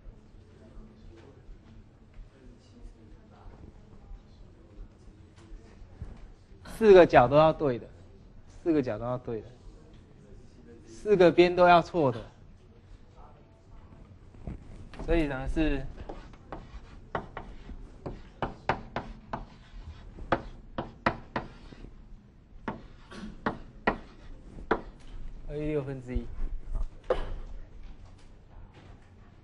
四个角都要对的，四个角都要对的，四个边都要错的，所以呢是二一六分之一。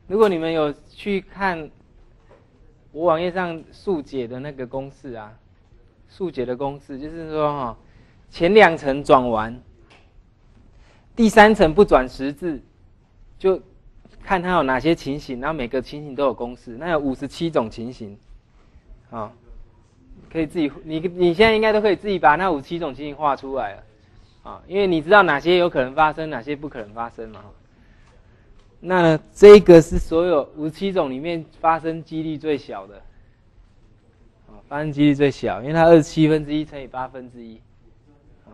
如果你们有去看我网页上速解的那个公式啊，速解的公式就是说哈、哦，前两层转完，第三层不转十字，就看它有哪些情形，然后每个情形都有公式，那有五十七种情形，啊、哦，可以自己你你现在应该都可以自己把那五十七种情形画出来了，啊、哦，因为你知道哪些有可能发生，哪些不可能发生嘛。那呢，这个是所有五十七种里面发生几率最小的，啊，发生几率最小，因为它二十七分之一乘以八分之一，啊。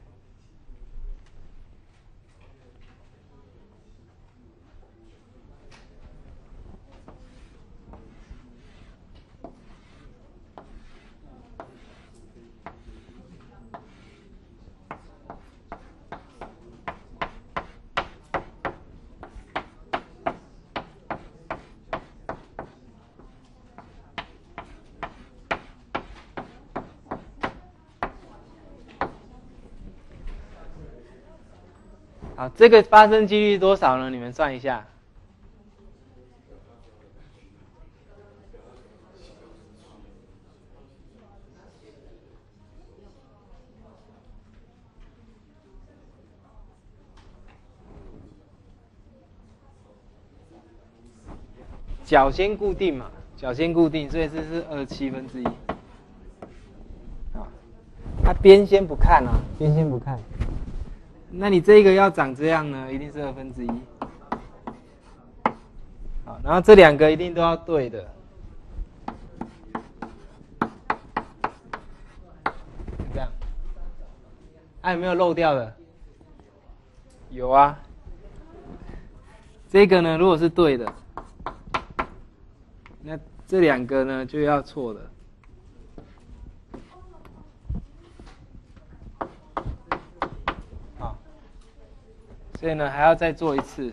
好，这个发生几率多少呢？你们算一下。角先固定嘛，角先固定，所以这是二十七分之一。啊，它边先不看啊，边先不看。那你这个要长这样呢，一定是二分之一。好，然后这两个一定都要对的。这样，啊有没有漏掉的？有啊。这个呢，如果是对的，那这两个呢就要错的。好，所以呢还要再做一次。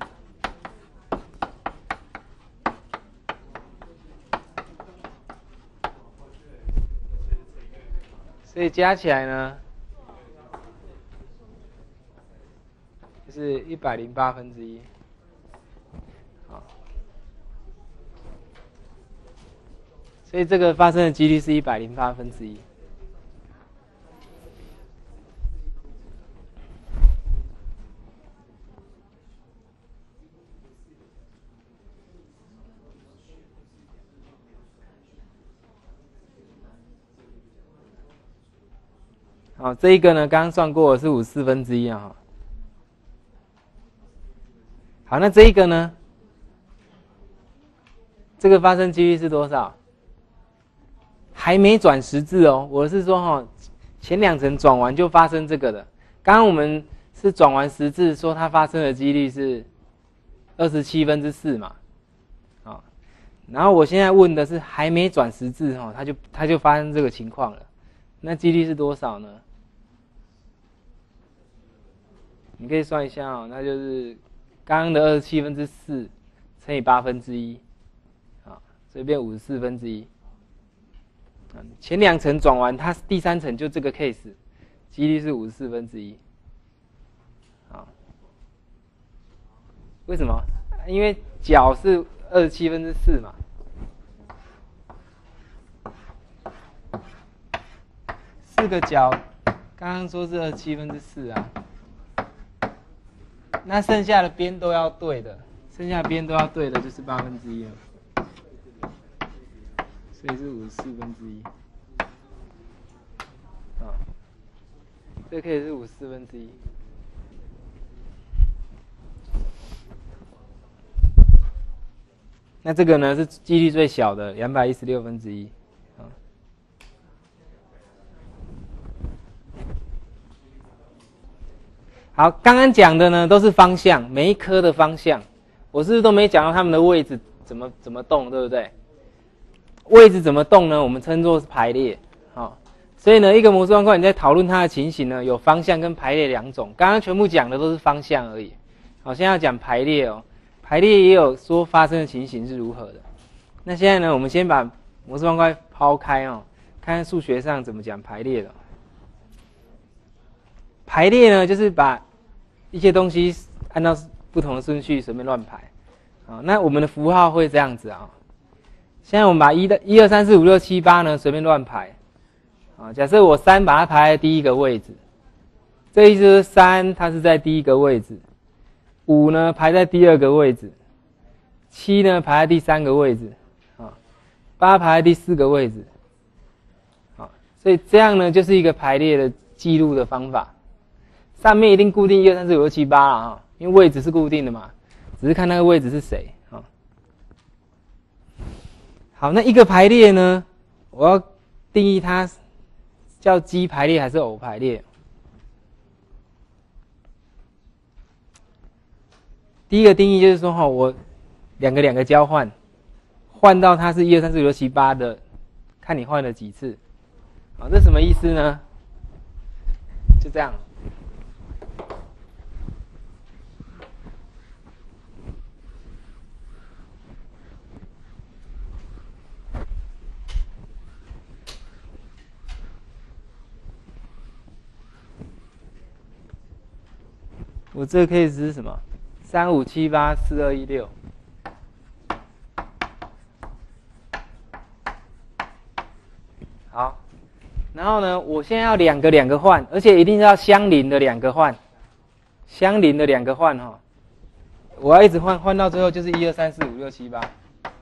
所以加起来呢，就是一百零八分之一。好，所以这个发生的几率是一百零八分之一。好，这一个呢，刚刚算过是五十四分之一啊。好，那这一个呢，这个发生几率是多少？还没转十字哦，我是说哈、哦，前两层转完就发生这个的。刚刚我们是转完十字，说它发生的几率是二十七分之四嘛，啊、哦，然后我现在问的是还没转十字哈、哦，它就它就发生这个情况了，那几率是多少呢？你可以算一下哦，那就是刚刚的二十七分之四乘以八分之一，啊，所以变五十四分之一。前两层转完，它第三层就这个 case， 几率是五十四分之一。啊，为什么？因为角是二十七分之四嘛。四个角，刚刚说是二十七分之四啊。那剩下的边都要对的，剩下的边都要对的，就是八分之一了，所以是五十四分之一。啊，这可以是五十四分之一。那这个呢是几率最小的，两百一十六分之一。好，刚刚讲的呢都是方向，每一颗的方向，我是不是都没讲到它们的位置怎么怎么动，对不对？位置怎么动呢？我们称作是排列。好、哦，所以呢，一个魔术方块你在讨论它的情形呢，有方向跟排列两种。刚刚全部讲的都是方向而已。好，现在要讲排列哦，排列也有说发生的情形是如何的。那现在呢，我们先把魔术方块抛开哦，看看数学上怎么讲排列的。排列呢，就是把一些东西按照不同的顺序随便乱排， 好，那我们的符号会这样子啊。现在我们把一的一二三四五六七八呢随便乱排。啊，假设我三把它排在第一个位置，这意思是三它是在第一个位置，五呢排在第二个位置，七呢排在第三个位置，啊，八排在第四个位置，啊，所以这样呢就是一个排列的记录的方法。上面一定固定一二三四五六七八了哈，因为位置是固定的嘛，只是看那个位置是谁啊。好，那一个排列呢，我要定义它叫奇排列还是偶排列？第一个定义就是说，哈，我两个两个交换，换到它是一二三四五六七八的，看你换了几次。好，这什么意思呢？就这样。我这个 case 是什么？三五七八四二一六。好，然后呢，我现在要两个两个换，而且一定是要相邻的两个换，相邻的两个换哈。我要一直换，换到最后就是一二三四五六七八，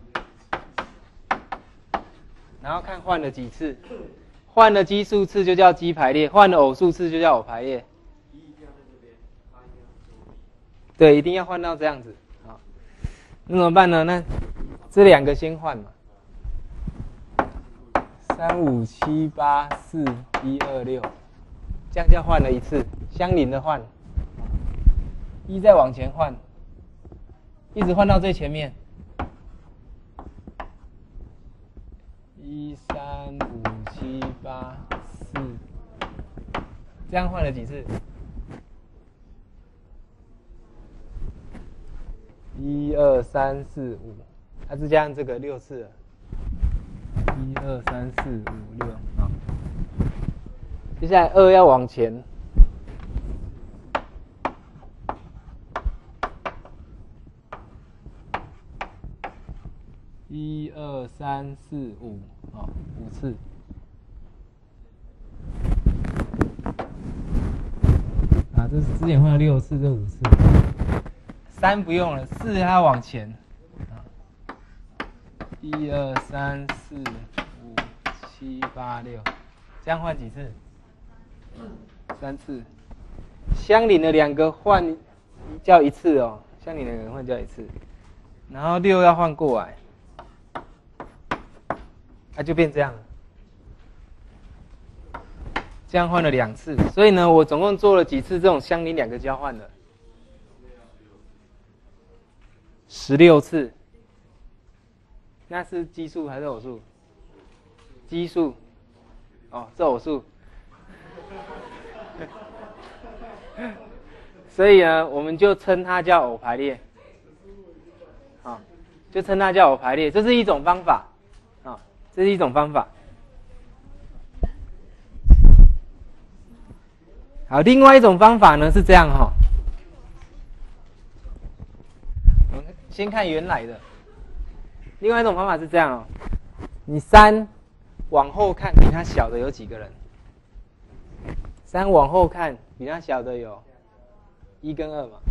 然后看换了几次，换了奇数次就叫奇排列，换了偶数次就叫偶排列。对，一定要换到这样子啊。那怎么办呢？那这两个先换嘛。三五七八四一二六，这样就换了一次，相邻的换。一再往前换，一直换到最前面。一三五七八四，这样换了几次？一二三四五，它是加上这个六次了。一二三四五六，好。接下来二要往前，一二三四五，好，五次。啊，这是之前换了六次，这五次。三不用了，四还要往前。一二三四五七八六，这样换几次？三次。相邻的两个换叫一次哦，相邻的两个换叫一次。然后六要换过来，那、啊、就变这样了。这样换了两次，所以呢，我总共做了几次这种相邻两个交换的？十六次。那是奇数还是偶数？奇数。哦，是偶数。所以呢，我们就称它叫偶排列。啊、哦，就称它叫偶排列，这是一种方法。啊、哦，这是一种方法。好，另外一种方法呢是这样哈、哦。我们先看原来的。另外一种方法是这样哦，你三往后看，比它小的有几个人？三往后看，比它小的有一跟二嘛。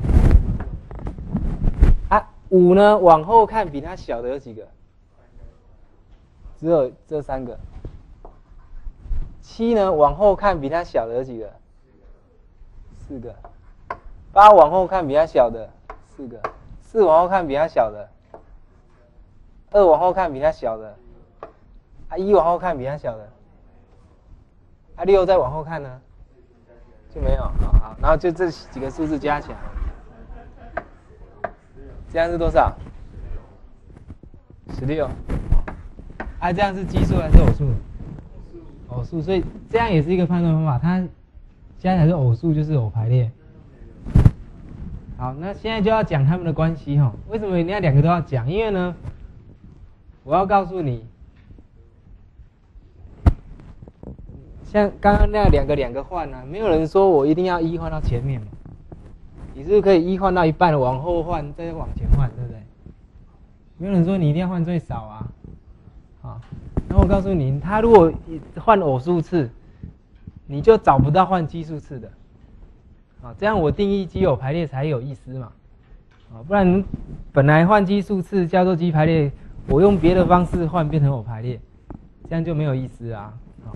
啊，五呢往后看，比它小的有几个？只有这三个。七呢往后看，比它小的有几个？四个。八往后看，比它小的四个。四往后看，比它小的。二往后看比它小的，啊一往后看比它小的，啊六再往后看呢，就没有，好好，然后就这几个数字加起来，这样是多少？十六，啊这样是奇数还是偶数？偶数，所以这样也是一个判断方法，它加起来是偶数就是偶排列。好，那现在就要讲它们的关系哈，为什么你要两个都要讲？因为呢。我要告诉你，像刚刚那两个两个换啊，没有人说我一定要一换到前面嘛，一你是不是可以一换到一半，往后换，再往前换，对不对？没有人说你一定要换最少啊。好，然后我告诉你，他如果换偶数次，你就找不到换奇数次的。好，这样我定义奇偶排列才有意思嘛。啊，不然本来换奇数次叫做奇排列，我用别的方式换变成偶排列，这样就没有意思啊。好，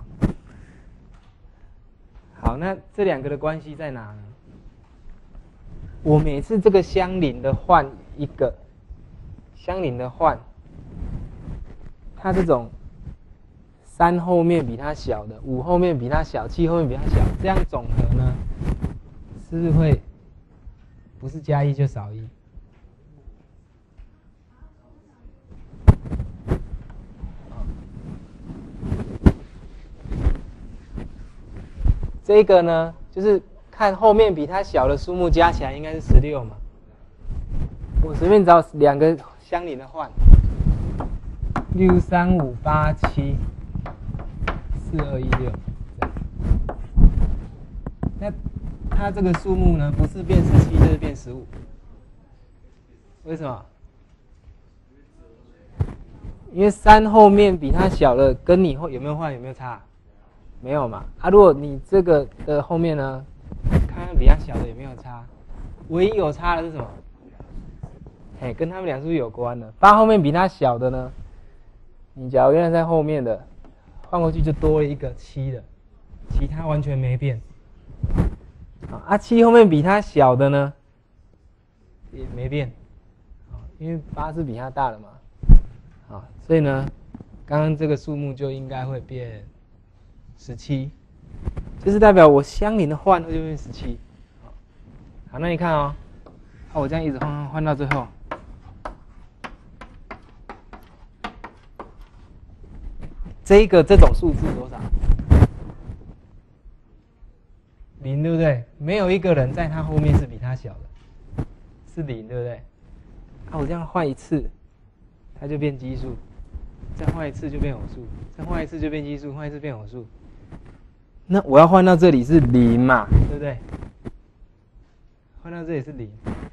好，那这两个的关系在哪呢？我每次这个相邻的换一个，相邻的换，它这种三后面比它小的，五后面比它小，七后面比它小，这样总和呢，是不是会不是加一就少一？这个呢，就是看后面比它小的数目加起来应该是十六嘛。我随便找两个相邻的换，六三五八七四二一六，那它这个数目呢，不是变十七就是变十五，为什么？因为三后面比它小的，跟你后有没有换有没有差？没有嘛。啊，如果你这个的后面呢，看看比它小的有没有差？唯一有差的是什么？嘿，跟他们两数有关的。八后面比它小的呢，你假如原来在后面的，换过去就多了一个七的，其他完全没变。啊，七后面比它小的呢，也没变，因为八是比它大的嘛。啊，所以呢，刚刚这个数目就应该会变十七，就是代表我相邻的换会就变十七。好，那你看哦，啊，我这样一直换换换到最后，这一个这种数字多少？零，对不对？没有一个人在他后面是比他小的，是零，对不对？啊，我这样换一次，它就变奇数，再换一次就变偶数，再换一次就变奇数，换一次变偶数。那我要换到这里是零嘛，对不对？换到这里是零，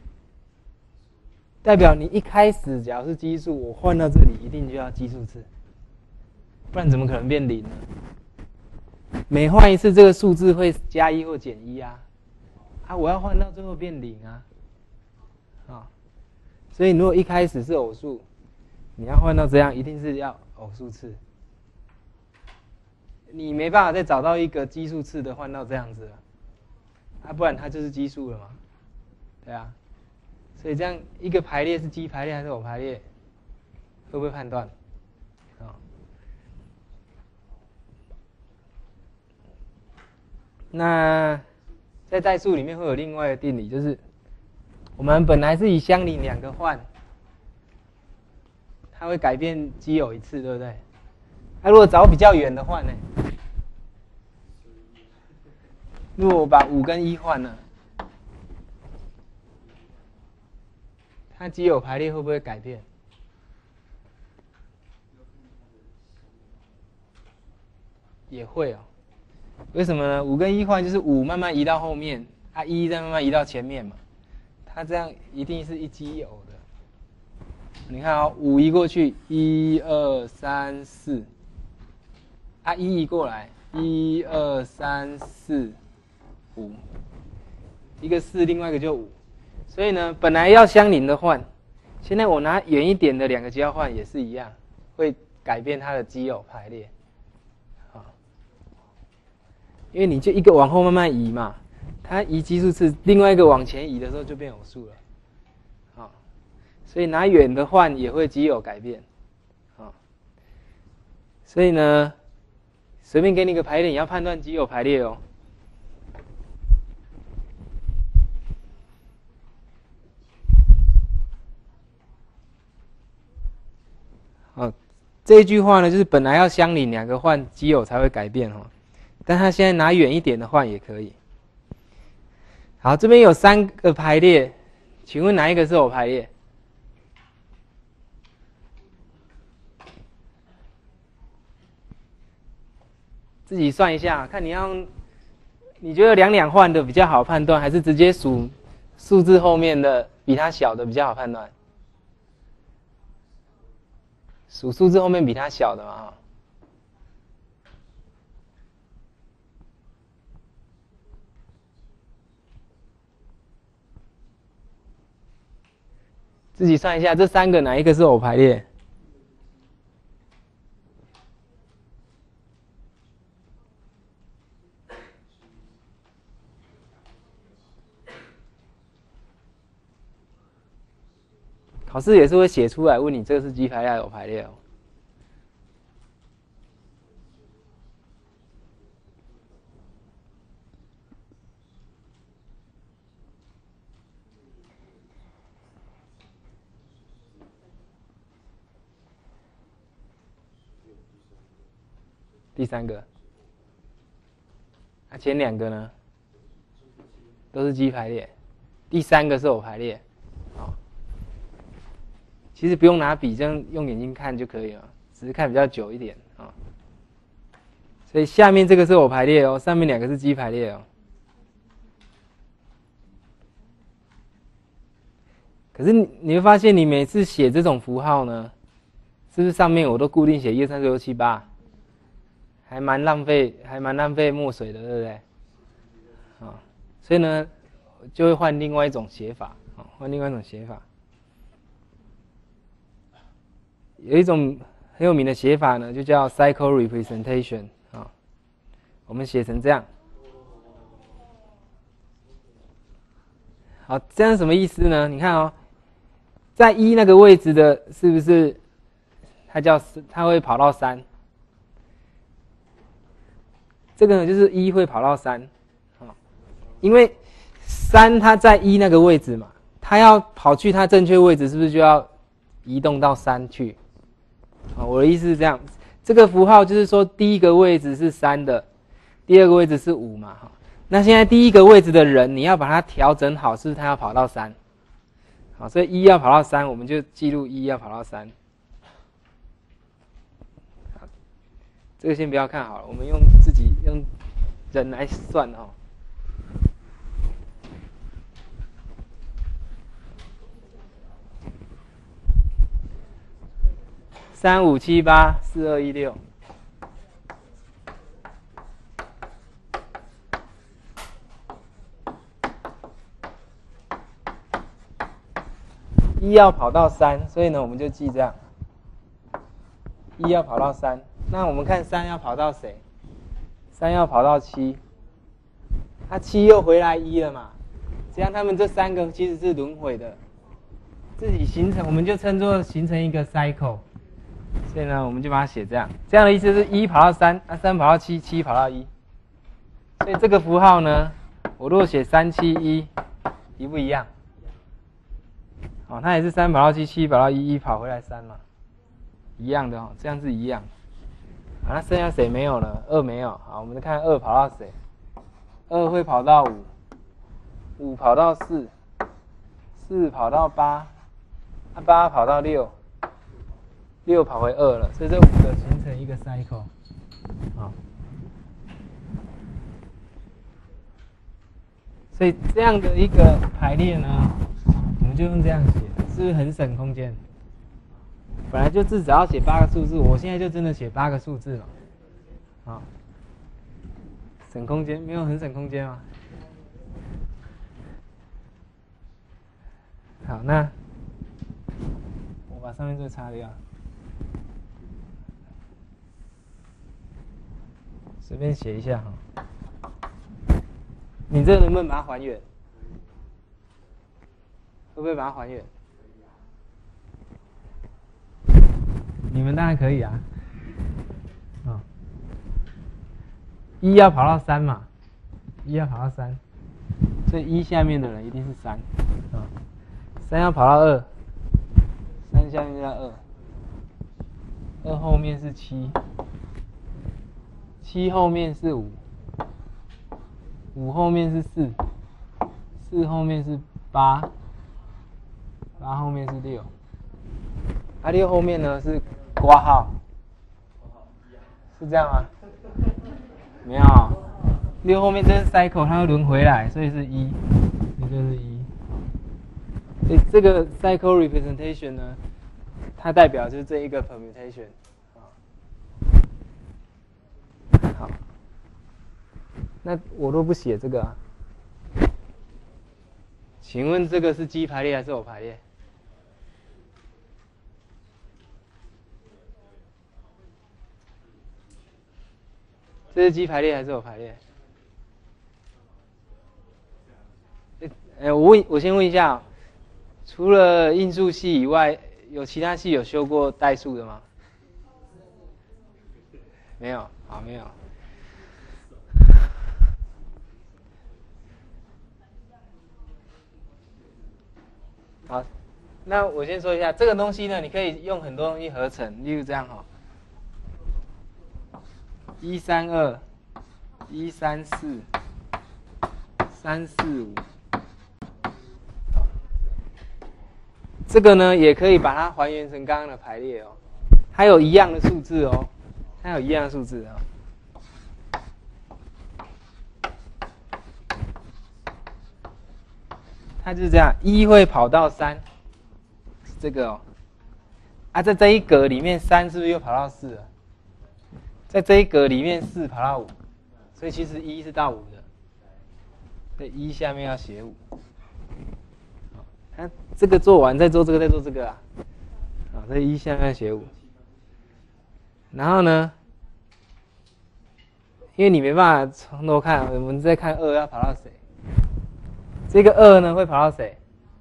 代表你一开始假如是奇数，我换到这里一定就要奇数次，不然怎么可能变零呢？每换一次这个数字会加一或减一啊，啊，我要换到最后变零啊，啊，所以如果一开始是偶数，你要换到这样，一定是要偶数次，你没办法再找到一个奇数次的换到这样子了，啊，不然它就是奇数了嘛，对啊，所以这样一个排列是奇排列还是偶排列，会不会判断？啊？那在代数里面会有另外一个定理，就是我们本来是以相邻两个换，它会改变奇偶一次，对不对？那、啊、如果找比较远的换呢？如果我把五跟一换了，它奇偶排列会不会改变？也会哦。为什么呢？五跟一换就是五慢慢移到后面，啊一再慢慢移到前面嘛，它这样一定是一奇偶的。你看哦，五移过去，一二三四，啊一移过来，一二三四五，一个四，另外一个就五，所以呢，本来要相邻的换，现在我拿远一点的两个交换也是一样，会改变它的奇偶排列。因为你就一个往后慢慢移嘛，它移奇数次，另外一个往前移的时候就变偶数了，啊，所以拿远的换也会奇偶改变，啊，所以呢，随便给你个排列，你要判断奇偶排列哦。好，这一句话呢，就是本来要相邻两个换奇偶才会改变哦。但他现在拿远一点的换也可以。好，这边有三个排列，请问哪一个是偶排列？自己算一下，看你要，你觉得两两换的比较好判断，还是直接数数字后面的比它小的比较好判断。数数字后面比它小的嘛，哈。自己算一下，这三个哪一个是偶排列？考试也是会写出来问你这个是奇排列还是偶排列哦。第三个，啊，前两个呢，都是奇排列，第三个是偶排列，哦，其实不用拿笔，这样用眼睛看就可以了，只是看比较久一点啊，哦。所以下面这个是偶排列哦，上面两个是奇排列哦。可是你会发现，你每次写这种符号呢，是不是上面我都固定写一二三四五六七八？还蛮浪费，还蛮浪费墨水的，对不对？啊，所以呢，就会换另外一种写法，啊，换另外一种写法。有一种很有名的写法呢，就叫 cycle representation 啊，我们写成这样。好，这样什么意思呢？你看哦，在一那个位置的，是不是它叫它会跑到三？这个呢就是一会跑到三，啊，因为三它在一那个位置嘛，它要跑去它正确位置，是不是就要移动到三去？啊，我的意思是这样，这个符号就是说第一个位置是三的，第二个位置是五嘛，哈。那现在第一个位置的人，你要把它调整好，是不是他要跑到三？好，所以一要跑到三，我们就记录一要跑到三。这个先不要看好了，我们用自己用人来算哦。三五七八四二一六，一要跑到三，所以呢，我们就记这样，一要跑到三。那我们看三要跑到谁？三要跑到七，它七又回来一了嘛？这样他们这三个其实是轮回的，自己形成，我们就称作形成一个 cycle。所以呢，我们就把它写这样。这样的意思是一跑到三，啊三跑到七，七跑到一。所以这个符号呢，我如果写三七一，一不一样？好，它也是三跑到七，七跑到一，一跑回来三嘛，一样的哦，这样是一样。好，那剩下谁没有了？二没有。好，我们看二跑到谁？二会跑到五，五跑到四，四跑到八，啊八跑到六，六跑回二了，所以这五个形成一个 cycle。好，所以这样的一个排列呢，我们就用这样写，是不是很省空间？本来就至少要写八个数字，我现在就真的写八个数字了，啊，省空间，没有很省空间吗？好，那我把上面这个擦掉，随便写一下哈。你这能不能把它还原？会不会把它还原？你们当然可以啊，啊，一要跑到三嘛，一要跑到三，所以一下面的人一定是三，啊，三要跑到二，三下面就在二，二后面是七，七后面是五，五后面是四，四后面是八，八后面是六，啊六后面呢是括号，是这样吗？没有，六后面这是 cycle， 它会轮回来，所以是一，这就是一。 所以这个 cycle representation 呢，它代表就是这一个 permutation。好，那我都不写这个啊。请问这个是G排列还是偶排列？这是G排列还是偶排列？哎、欸，我问，我先问一下、喔，除了应数系以外，有其他系有修过代数的吗？没有，好，没有。好，那我先说一下这个东西呢，你可以用很多东西合成，例如这样哈、喔，一三二，一三四，三四五。这个呢，也可以把它还原成刚刚的排列哦，它有一样的数字哦，它有一样的数字哦。它就是这样，一会跑到三，这个哦，啊，在这一格里面，三是不是又跑到四了？在这一格里面，四跑到五，所以其实一是到五的，所以一下面要写五。它这个做完，再做这个，再做这个啊，啊，所以一下面要写五。然后呢，因为你没办法从头看，我们再看二要跑到谁？这个二呢会跑到谁？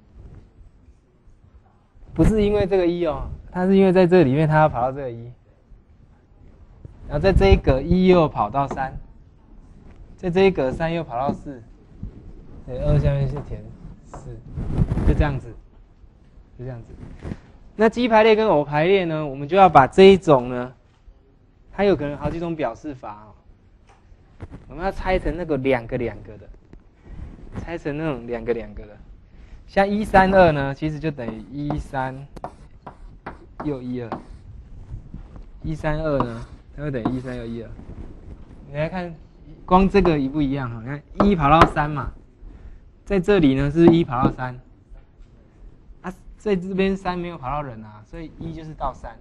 不是因为这个一哦，它是因为在这里面它要跑到这个一，然后在这一格一又跑到三，在这一格三又跑到四，对，二下面是填四，就这样子，就这样子。那G排列跟偶排列呢，我们就要把这一种呢，它有可能好几种表示法哦，我们要拆成那个两个两个的。拆成那种两个两个的，像一三二呢，其实就等于一三又一二，一三二呢，它会等于一三又一二。你来看，光这个一不一样哈？你看一跑到三嘛，在这里呢是一跑到三，啊，在这边三没有跑到人啊，所以一就是到三，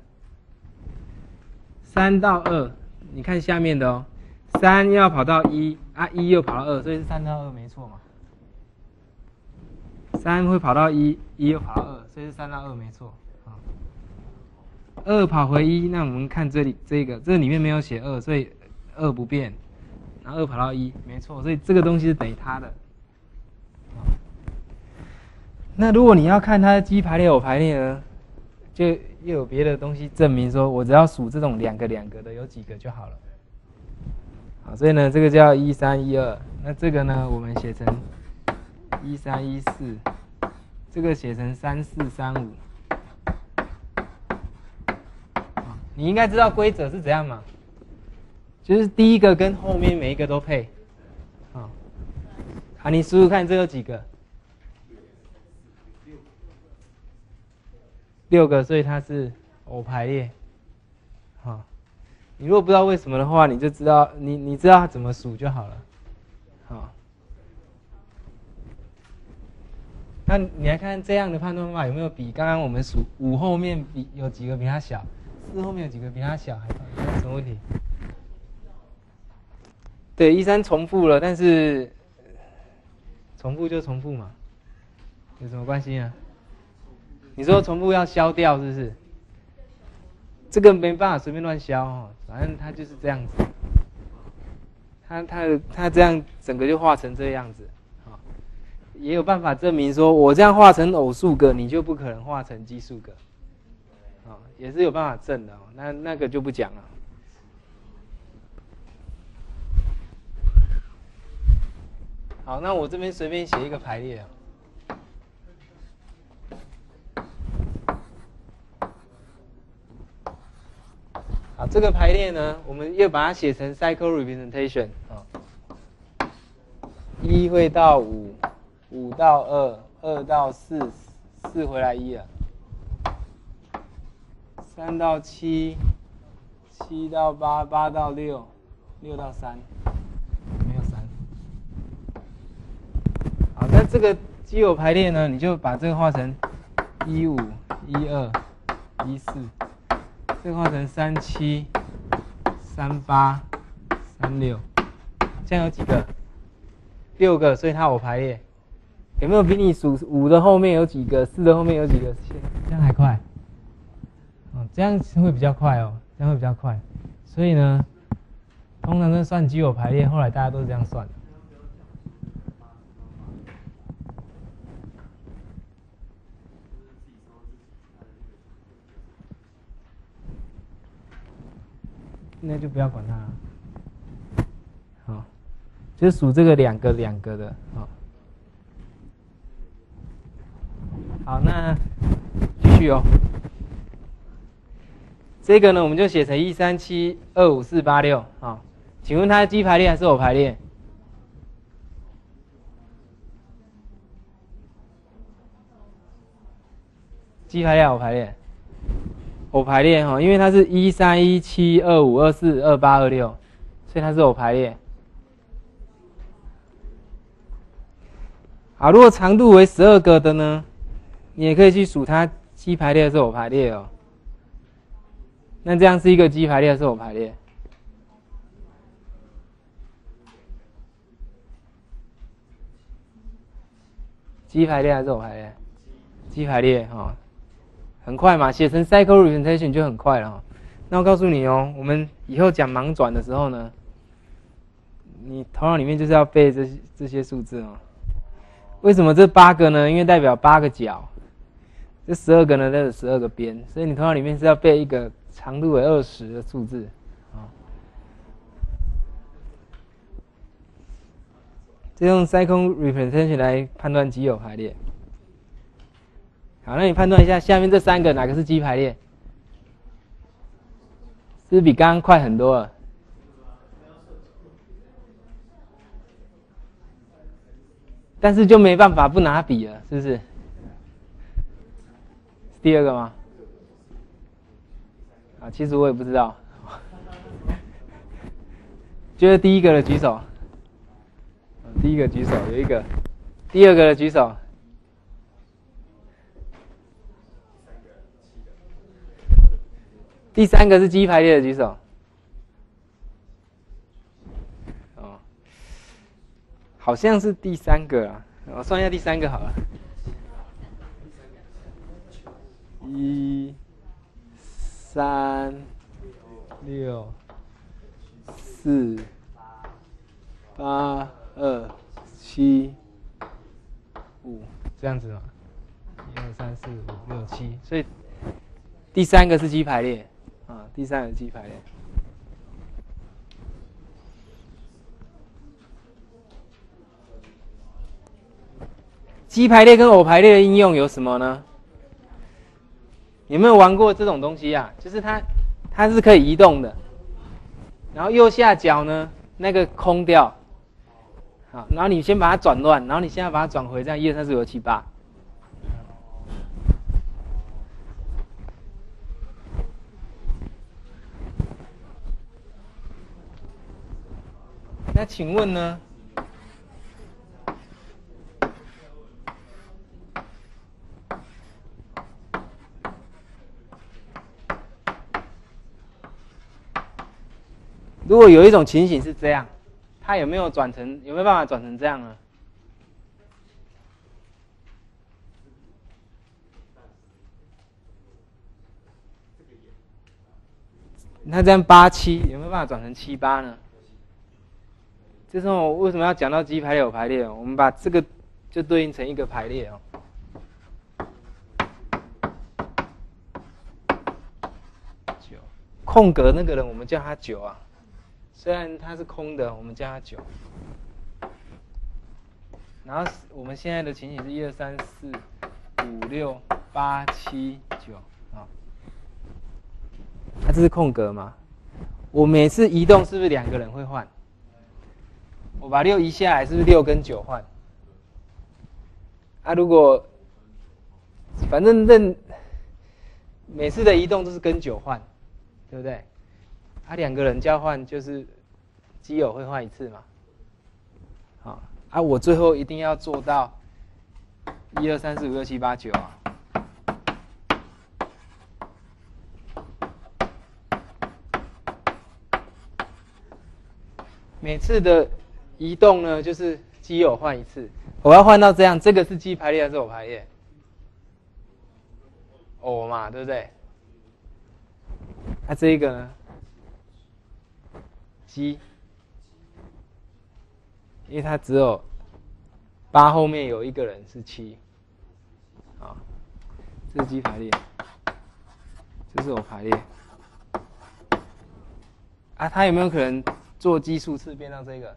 三到二，你看下面的哦，三要跑到一啊，一又跑到二，所以是三到二没错嘛。三会跑到一，一又跑到二，所以是三到二没错。啊，二跑回一，那我们看这里这个，这里面没有写二，所以二不变。然后二跑到一，没错，所以这个东西是等于它的。那如果你要看它的G排列偶排列呢，就又有别的东西证明说，我只要数这种两个两个的有几个就好了。好，所以呢，这个叫一三一二，那这个呢，我们写成一三一四，这个写成三四三五。你应该知道规则是怎样嘛？就是第一个跟后面每一个都配。啊，好，你数数看，这有几个？六个，所以它是偶排列。好，你如果不知道为什么的话，你就知道你你知道怎么数就好了。好。那你来看这样的判断方法有没有比刚刚我们数五后面比有几个比它小，四后面有几个比它小，还有什么问题？对，一三重复了，但是重复就重复嘛，有什么关系呢？你说重复要消掉是不是？这个没办法随便乱消哦，反正它就是这样子，它它它这样整个就画成这样子。也有办法证明说，我这样画成偶数个，你就不可能画成奇数个，啊，也是有办法证的哦。那那个就不讲了。好，那我这边随便写一个排列啊。好，这个排列呢，我们又把它写成 cycle representation 啊，一会到五。五到二，二到四，四回来一了。三到七，七到八，八到六，六到三，没有三。好，那这个基友排列呢，你就把这个画成一五、一二、一四，这个画成三七、三八、三六，这样有几个？六个，所以它有排列。有没有比你数五的后面有几个，四的后面有几个？这样还快？哦，这样会比较快哦，这样会比较快。所以呢，通常在算基友排列，后来大家都是这样算的。那就不要管它了。好，就是数这个两个两个的，好。好，那继续哦。这个呢，我们就写成一三七二五四八六，好。请问它是基排列还是偶排列？基排列、偶排列？偶排列哈，因为它是一三一七二五二四二八二六，所以它是偶排列。好，如果长度为十二个的呢，你也可以去数它基排列还是偶排列哦。那这样是一个基排列还是偶排列？基排列还是偶排列？基排列哈。很快嘛，写成 cycle representation 就很快了哈。那我告诉你哦，我们以后讲盲转的时候呢，你头脑里面就是要背这些这些数字哦。为什么这八个呢？因为代表八个角，这十二个呢，代表十二个边，所以你头脑里面是要背一个长度为二十的数字啊。这用 cycle representation 来判断基友排列。好，那你判断一下下面这三个哪个是基排列？是不是比刚刚快很多了？但是就没办法不拿笔了，是不是？是第二个吗？啊，其实我也不知道。觉得第一个的举手。第一个举手有一个，第二个的举手。第三个是基排列的举手。哦，好像是第三个啊，我算一下第三个好了。一、三、六、四、八、二、七、五，这样子嘛？一二三四五六七，所以第三个是基排列。啊，第三个基排列。基排列跟偶排列的应用有什么呢？有没有玩过这种东西啊？就是它，它是可以移动的，然后右下角呢那个空掉，好，然后你先把它转乱，然后你现在把它转回，这样一二三四五六七八。那请问呢？如果有一种情形是这样，它有没有转成？有没有办法转成这样呢？那这样八七有没有办法转成七八呢？这时候为什么要讲到基排列、偶排列？我们把这个就对应成一个排列哦。九，空格那个人我们叫他九啊，虽然他是空的，我们叫他九。然后我们现在的情形是一二三四五六八七九啊，它这是空格嘛？我每次移动是不是两个人会换？我把六移下来，是不是六跟九换？啊，如果反正任每次的移动都是跟九换，对不对？啊，两个人交换就是基友会换一次嘛。好，啊，我最后一定要做到一二三四五六七八九啊。每次的移动呢，就是基友换一次。我要换到这样，这个是基排列还是偶排列？偶嘛，对不对？那、啊、这一个呢？基，因为它只有八后面有一个人是七，啊，这是基排列，这是偶排列。啊，它有没有可能做基数次变到这个？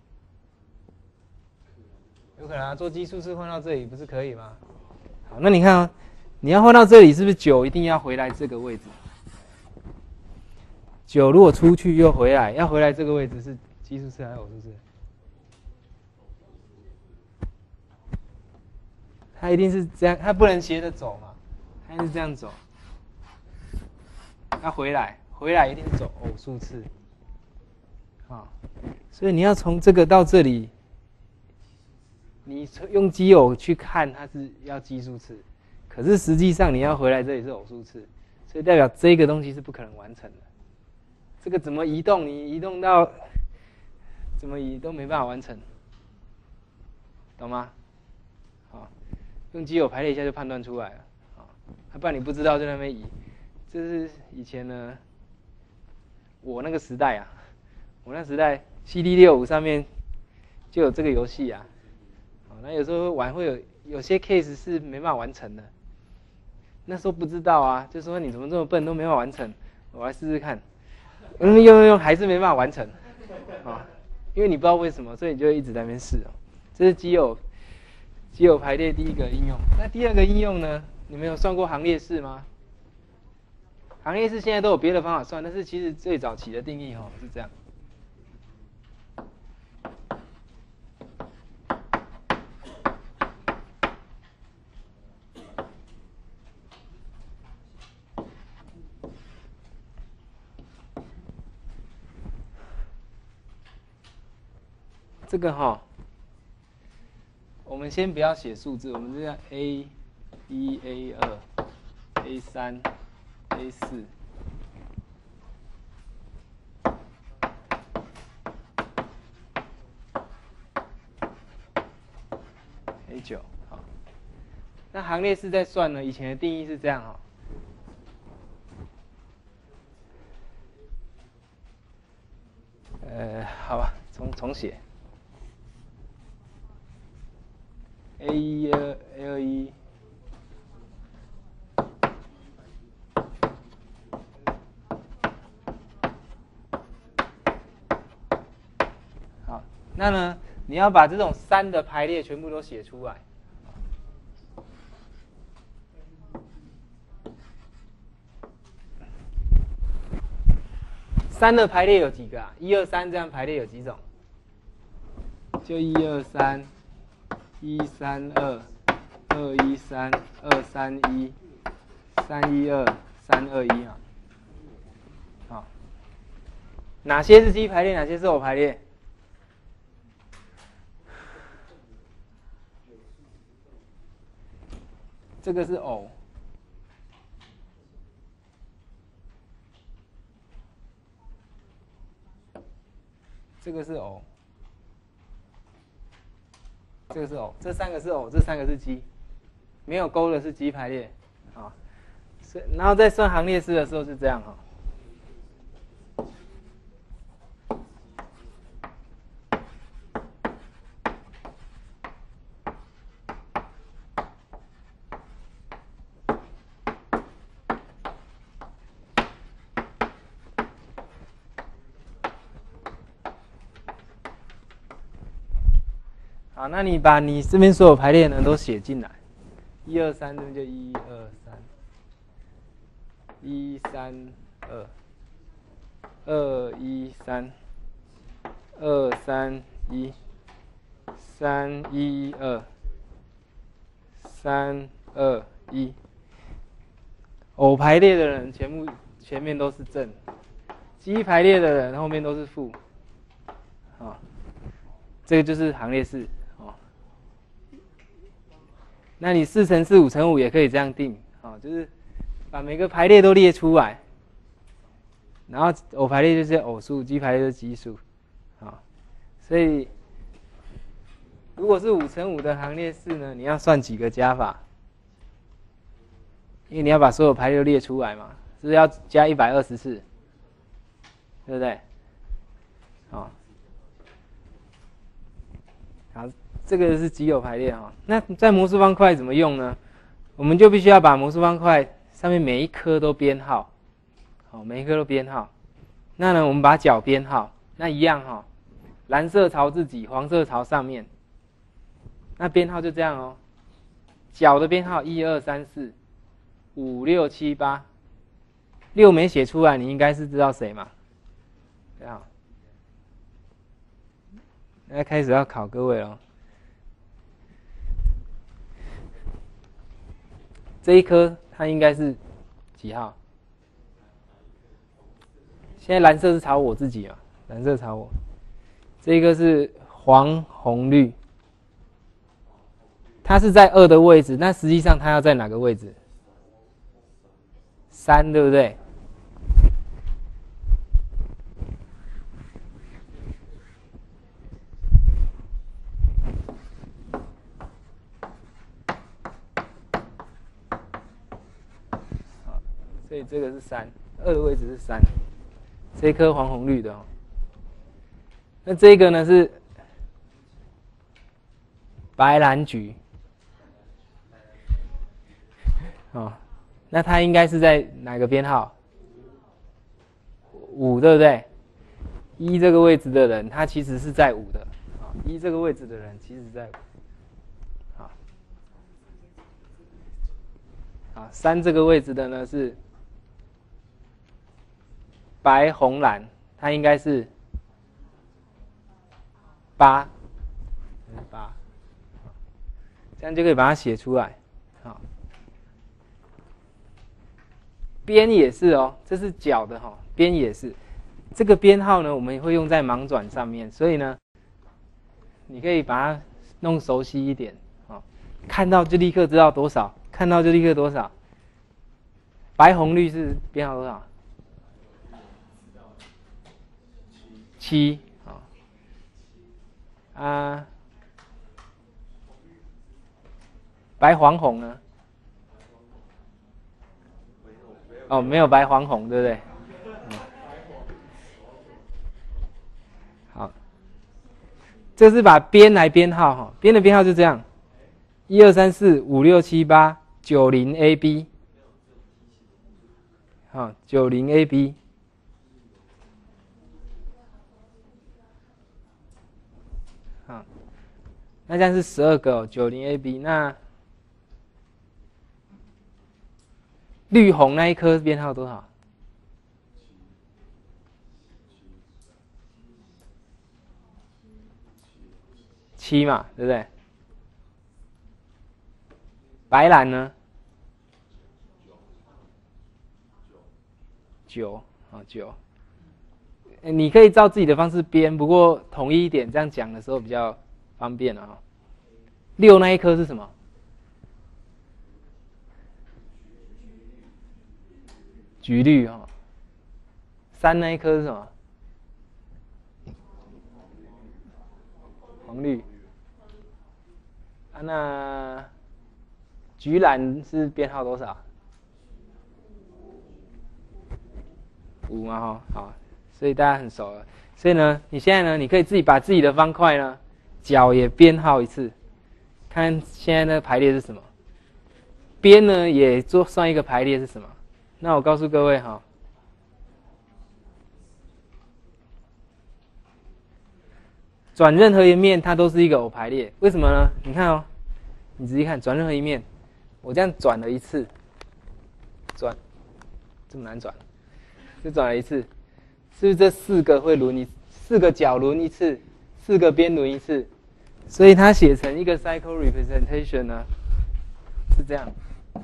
有可能啊，做基数次换到这里不是可以吗？好，那你看啊，你要换到这里，是不是九一定要回来这个位置？九如果出去又回来，要回来这个位置是奇数次还是偶数次？它一定是这样，它不能斜着走嘛，它是这样走。要回来，回来一定是走偶数次。啊，所以你要从这个到这里，你用基偶去看，它是要奇数次，可是实际上你要回来这里是偶数次，所以代表这个东西是不可能完成的。这个怎么移动？你移动到怎么移都没办法完成，懂吗？好，用基偶排列一下就判断出来了。啊，不然你不知道就在那边移。这是以前呢，我那个时代啊，我那时代 C D 六五上面就有这个游戏啊。那有时候玩会有有些 case 是没办法完成的，那时候不知道啊，就说你怎么这么笨都没办法完成，我来试试看，用用用用还是没办法完成，啊，因为你不知道为什么，所以你就一直在那边试哦。这是基偶基偶排列第一个应用。那第二个应用呢？你们有算过行列式吗？行列式现在都有别的方法算，但是其实最早期的定义哈是这样。这个哈，我们先不要写数字，我们这样 A 一 A 二 A 三 A 四 A 九，好。那行列式在算呢？以前的定义是这样哈。呃，好吧，重重写。A 一 A 二一，好，那呢，你要把这种三的排列全部都写出来。三的排列有几个啊？一二三这样排列有几种？就一二三。一三二，二一三，二三一，三一二，三二一啊。好，哪些是基排列，哪些是偶排列？这个是偶，这个是偶。这个是偶，这三个是偶，这三个是基，没有勾的是基排列，啊，然后在算行列式的时候是这样哈。好，那你把你这边所有排列呢都写进来，一二三这边就一二三，一三二，二一三，二三一，三一二，三二一。偶排列的人全部前面都是正，基排列的人后面都是负，啊，这个就是行列式。 那你四乘四、五乘五也可以这样定，哦，就是把每个排列都列出来，然后偶排列就是偶数，奇排列就是奇数，啊，所以如果是五乘五的行列式呢，你要算几个加法？因为你要把所有排列都列出来嘛，是不是要加一百二十次？对不对？好，好，这个是奇偶排列哈。那在魔术方块怎么用呢？我们就必须要把魔术方块上面每一颗都编号，好，每一颗都编号。那呢，我们把角编号，那一样哈，蓝色朝自己，黄色朝上面。那编号就这样哦，角的编号一二三四五六七八，六没写出来，你应该是知道谁嘛？对啊。那开始要考各位了。这一颗它应该是几号？现在蓝色是朝我自己嘛，蓝色朝我。这一颗是黄红绿，它是在二的位置，那实际上它要在哪个位置？三，对不对？所以这个是三，二的位置是三，这一颗黄红绿的哦。那这个呢是白蓝橘，哦，那它应该是在哪个编号？五，对不对？一这个位置的人，他其实是在五的，啊，一这个位置的人其实在五，好，好，三这个位置的呢是白红蓝，它应该是八，八，这样就可以把它写出来。好，边也是哦，这是角的哈，边也是。这个编号呢，我们也会用在盲转上面，所以呢，你可以把它弄熟悉一点啊，看到就立刻知道多少，看到就立刻多少。白红绿是编号多少？七啊啊，白黄红呢？哦，没有白黄红，对不对？嗯、好，这是把编来编号哈，编的编号就这样，一二三四五六七八九零 A B， 好，九零 A B。好，那这样是十二个哦，九零 A B。那绿红那一颗编号多少？七嘛，对不对？白蓝呢？九，好，九。你可以照自己的方式编，不过统一一点，这样讲的时候比较方便了哈。六那一颗是什么？橘绿哈。三那一颗是什么？黄绿。啊，那橘蓝是编号多少？五嘛哈，好。所以大家很熟了，所以呢，你现在呢，你可以自己把自己的方块呢，角也编号一次，看现在的排列是什么，边呢也做算一个排列是什么。那我告诉各位哈，转任何一面它都是一个偶排列，为什么呢？你看哦，你仔细看，转任何一面，我这样转了一次，转，这么难转，就转了一次。是不是这四个会轮一四个角轮一次，四个边轮一次？所以它写成一个 cycle representation 呢，是这样。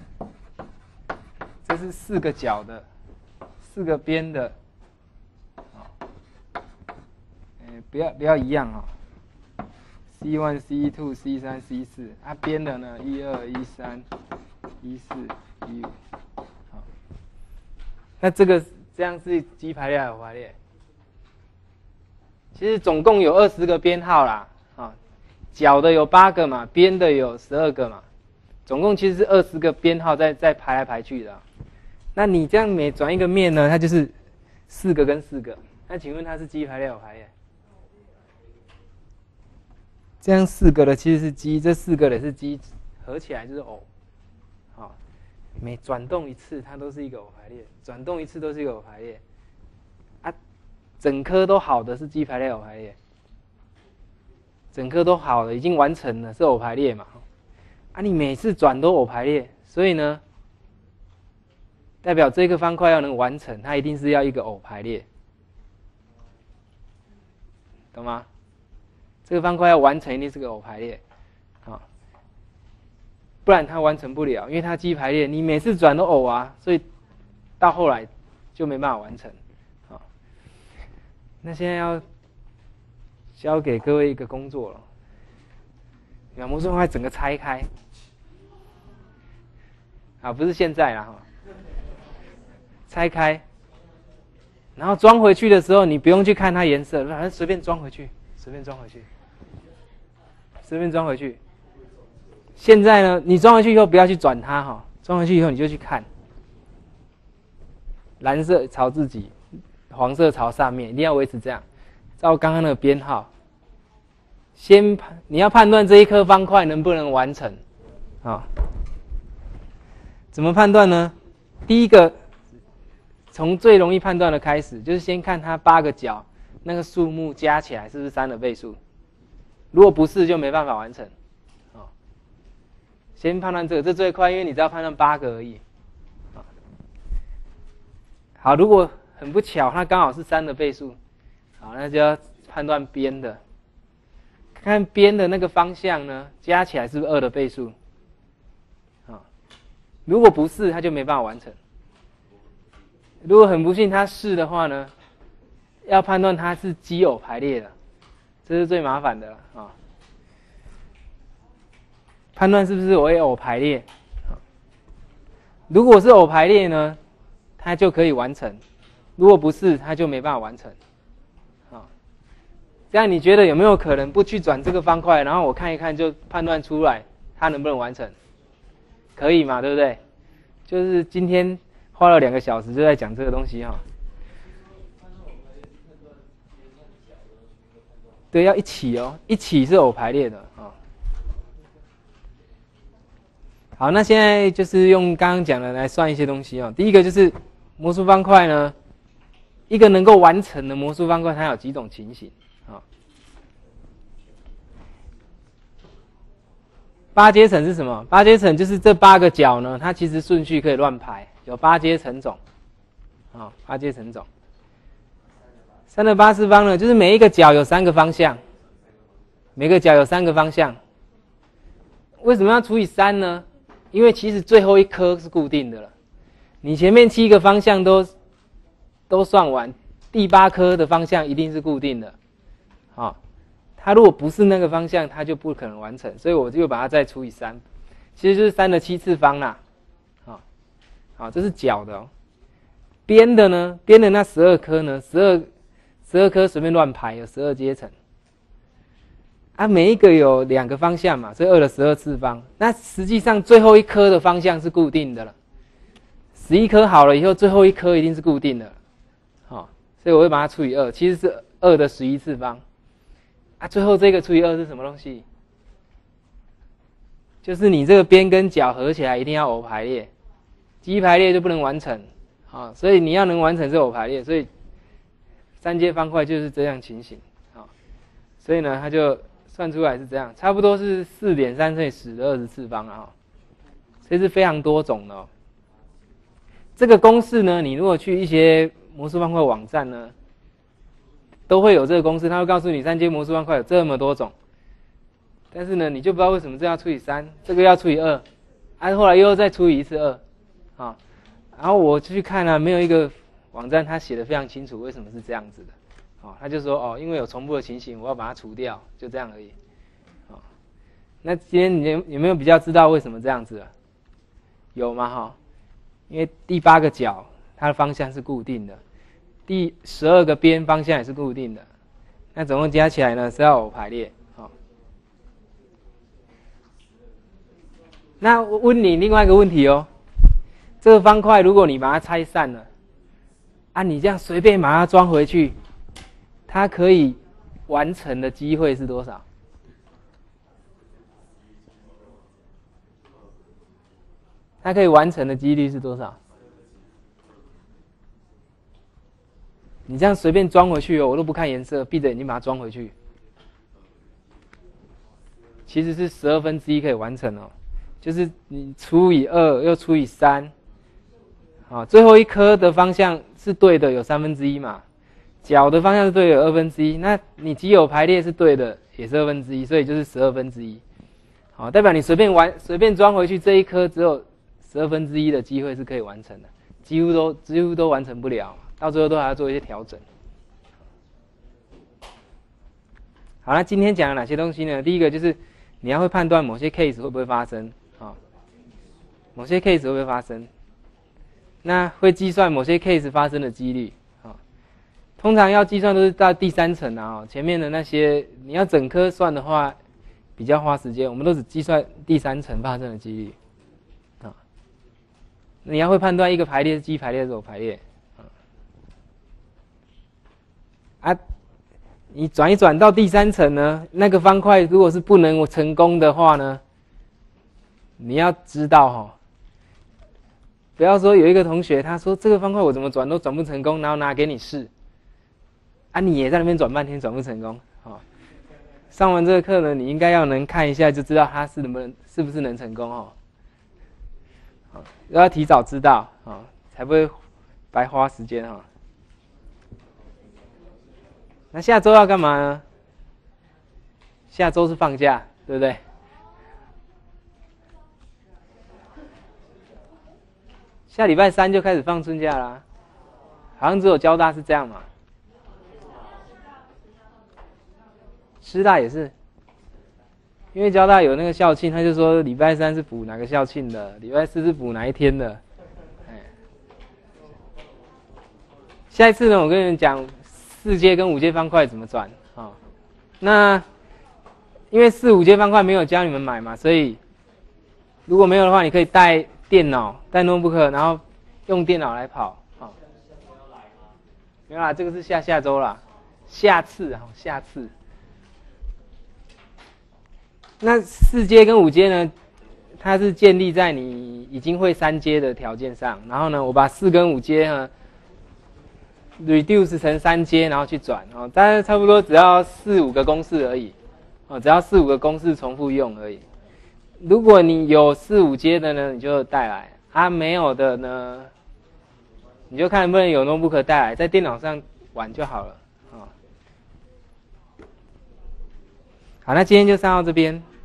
这是四个角的，四个边的，哦，欸、不要不要一样啊、哦， C 一 C 二 C 三 C 四，啊边的呢一二一三一四一五，好，那这个这样是鸡排列还是偶排列？其实总共有二十个编号啦，啊，角的有八个嘛，边的有十二个嘛，总共其实是二十个编号在在排来排去的、啊。那你这样每转一个面呢，它就是四个跟四个。那请问它是鸡排列偶排列？这样四个的其实是鸡，这四个的是鸡，合起来就是偶。好，每转动一次，它都是一个偶排列；转动一次都是一个偶排列。啊，整颗都好的是鸡排列偶排列，整颗都好的已经完成了是偶排列嘛？啊，你每次转都偶排列，所以呢？代表这个方块要能完成，它一定是要一个偶排列，懂吗？这个方块要完成，一定是个偶排列，啊，不然它完成不了，因为它鸡排列，你每次转都偶啊，所以到后来就没办法完成，啊。那现在要交给各位一个工作了，把魔术方块整个拆开，啊，不是现在啦，哈。拆开，然后装回去的时候，你不用去看它颜色，反正随便装回去，随便装回去，随便装回去。现在呢，你装回去以后不要去转它哈，装回去以后你就去看，蓝色朝自己，黄色朝上面，一定要维持这样，照刚刚那个编号。先你要判断这一颗方块能不能完成，啊，怎么判断呢？第一个。从最容易判断的开始，就是先看它八个角那个数目加起来是不是三的倍数，如果不是就没办法完成。哦，先判断这个，这最快，因为你只要判断八个而已。哦，好，如果很不巧它刚好是三的倍数，好，那就要判断边的，看边的那个方向呢加起来是不是二的倍数。哦，如果不是，它就没办法完成。如果很不幸它是的话呢，要判断它是奇偶排列的，这是最麻烦的了啊。判断是不是为偶排列，如果是偶排列呢，它就可以完成；如果不是，它就没办法完成。啊，这样你觉得有没有可能不去转这个方块，然后我看一看就判断出来它能不能完成？可以嘛，对不对？就是今天。花了两个小时就在讲这个东西哈，对，要一起哦，一起是偶排列的啊。好，那现在就是用刚刚讲的来算一些东西哦。第一个就是魔术方块呢，一个能够完成的魔术方块，它有几种情形啊？八阶层是什么？八阶层就是这八个角呢，它其实顺序可以乱排。有八阶层种，啊、哦，八阶层种。三的八次方呢，就是每一个角有三个方向，每个角有三个方向。为什么要除以三呢？因为其实最后一颗是固定的了，你前面七个方向都都算完，第八颗的方向一定是固定的，啊、哦，它如果不是那个方向，它就不可能完成，所以我就把它再除以三，其实就是三的七次方啦。好，这是角的哦。边的呢？边的那十二颗呢？十二十二颗随便乱排，有十二阶层。啊，每一个有两个方向嘛，所以二的十二次方。那实际上最后一颗的方向是固定的了。十一颗好了以后，最后一颗一定是固定的了。好、哦，所以我会把它除以二，其实是二的十一次方。啊，最后这个除以二是什么东西？就是你这个边跟角合起来一定要偶排列。奇排列就不能完成，啊，所以你要能完成这偶排列，所以三阶方块就是这样情形，啊，所以呢，它就算出来是这样，差不多是四点三乘以十的二十次方啊，这是非常多种的哦。这个公式呢，你如果去一些魔术方块网站呢，都会有这个公式，它会告诉你三阶魔术方块有这么多种，但是呢，你就不知道为什么这要除以三，这个要除以二，啊，后来又再除以一次二。啊，然后我去看啊，没有一个网站它写的非常清楚为什么是这样子的，啊，他就说哦，因为有重复的情形，我要把它除掉，就这样而已， 那今天你有有没有比较知道为什么这样子了？有吗？哈，因为第八个角它的方向是固定的，第十二个边方向也是固定的，那总共加起来呢是要有排列。好，那我问你另外一个问题哦，这个方块如果你把它拆散了，啊，你这样随便把它装回去，它可以完成的机会是多少？它可以完成的几率是多少？你这样随便装回去哦，我都不看颜色，闭着眼睛把它装回去，其实是十二分之一可以完成哦，就是你除以二又除以三，好，最后一颗的方向是对的，有三分之一嘛，角的方向是对的，有二分之一，那你既有排列是对的，也是二分之一，所以就是十二分之一，好，代表你随便玩随便装回去这一颗只有十二分之一的机会是可以完成的，几乎都几乎都完成不了，到最后都还要做一些调整。好，那今天讲了哪些东西呢？第一个就是你要会判断某些 case 会不会发生，啊，某些 case 会不会发生，那会计算某些 case 发生的几率，啊，通常要计算都是到第三层啊，前面的那些你要整颗算的话比较花时间，我们都只计算第三层发生的几率。你要会判断一个排列是奇排列还是偶排列，啊，你转一转到第三层呢，那个方块如果是不能成功的话呢，你要知道哈，不要说有一个同学他说这个方块我怎么转都转不成功，然后拿给你试，啊，你也在那边转半天转不成功，哦，上完这个课呢，你应该要能看一下就知道他是能不能是不是能成功哦。要提早知道啊，哦，才不会白花时间哈，哦。那下周要干嘛呢？下周是放假，对不对？下礼拜三就开始放春假啦，好像只有交大是这样嘛。师大也是。因为交大有那个校庆，他就说礼拜三是补哪个校庆的，礼拜四是补哪一天的。哎，下一次呢，我跟你们讲四阶跟五阶方块怎么转啊，哦。那因为四五阶方块没有教你们买嘛，所以如果没有的话，你可以带电脑、带 notebook， 然后用电脑来跑啊，哦。没有啦，这个是下下周啦，下次啊，下次。那四阶跟五阶呢，它是建立在你已经会三阶的条件上，然后呢，我把四跟五阶呢 reduce 成三阶，然后去转哦，大概差不多只要四五个公式而已，哦，只要四五个公式重复用而已。如果你有四五阶的呢，你就带来；啊，没有的呢，你就看能不能有 notebook 带来，在电脑上玩就好了。好，那今天就上到这边。